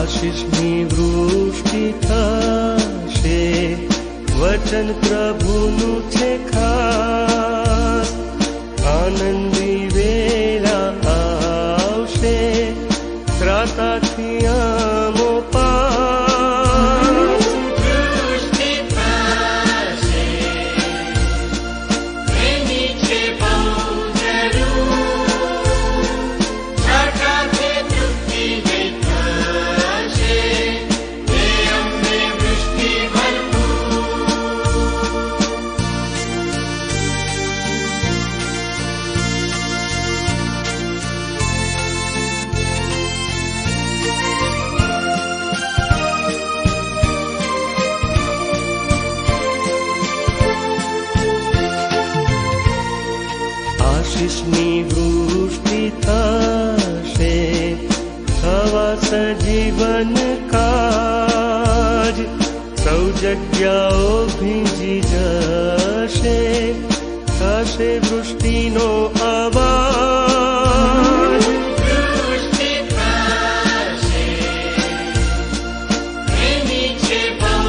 S4: આશીષની વૃષ્ટિ થશે, વચન પ્રભુનું છે ખાસ. આનંદી વેળા આવશે, ત્રાતાથી આમો પાસ.
S5: વૃષ્ટિ થશે, એની છે બહુ જરૂર. છાંટાથી તૃપ્તિ નહીં થશે, તે અમને વૃષ્ટિ ભરપૂર.
S4: આશીષની વૃષ્ટિ થશે, થવા સજીવન કાજ. સૌ જગ્યાઓ ભીંજી જશે, થશે વૃષ્ટિનો અવાજ.
S5: વૃષ્ટિ થશે, એની છે બહુ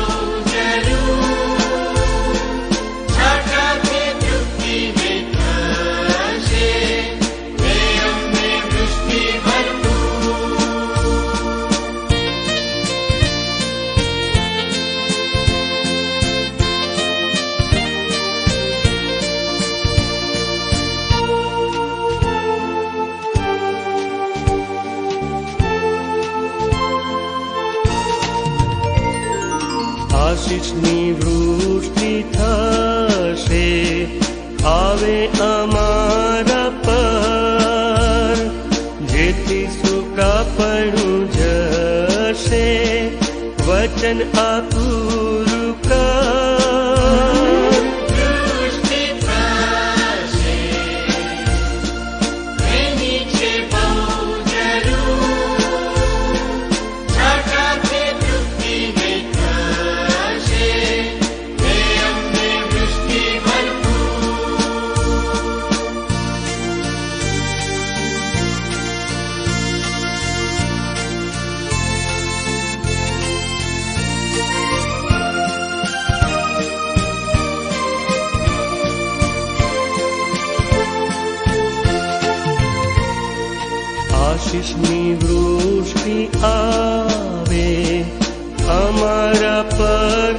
S5: જરૂર. છાંટાથી તૃપ્તિ નહીં થશે, તે અમને વૃષ્ટિ ભરપૂર.
S4: આશીષની વૃષ્ટિ થશે, આવે અમારા પર. જેથી સૂકાપણું જશે, વચન આ પૂરું કર.
S5: વૃષ્ટિ થશે, એની છે બહુ જરૂર. છાંટાથી તૃપ્તિ નહીં થશે, તે અમને વૃષ્ટિ ભરપૂર.
S4: આશીષની વૃષ્ટિ આવે અમારા પર.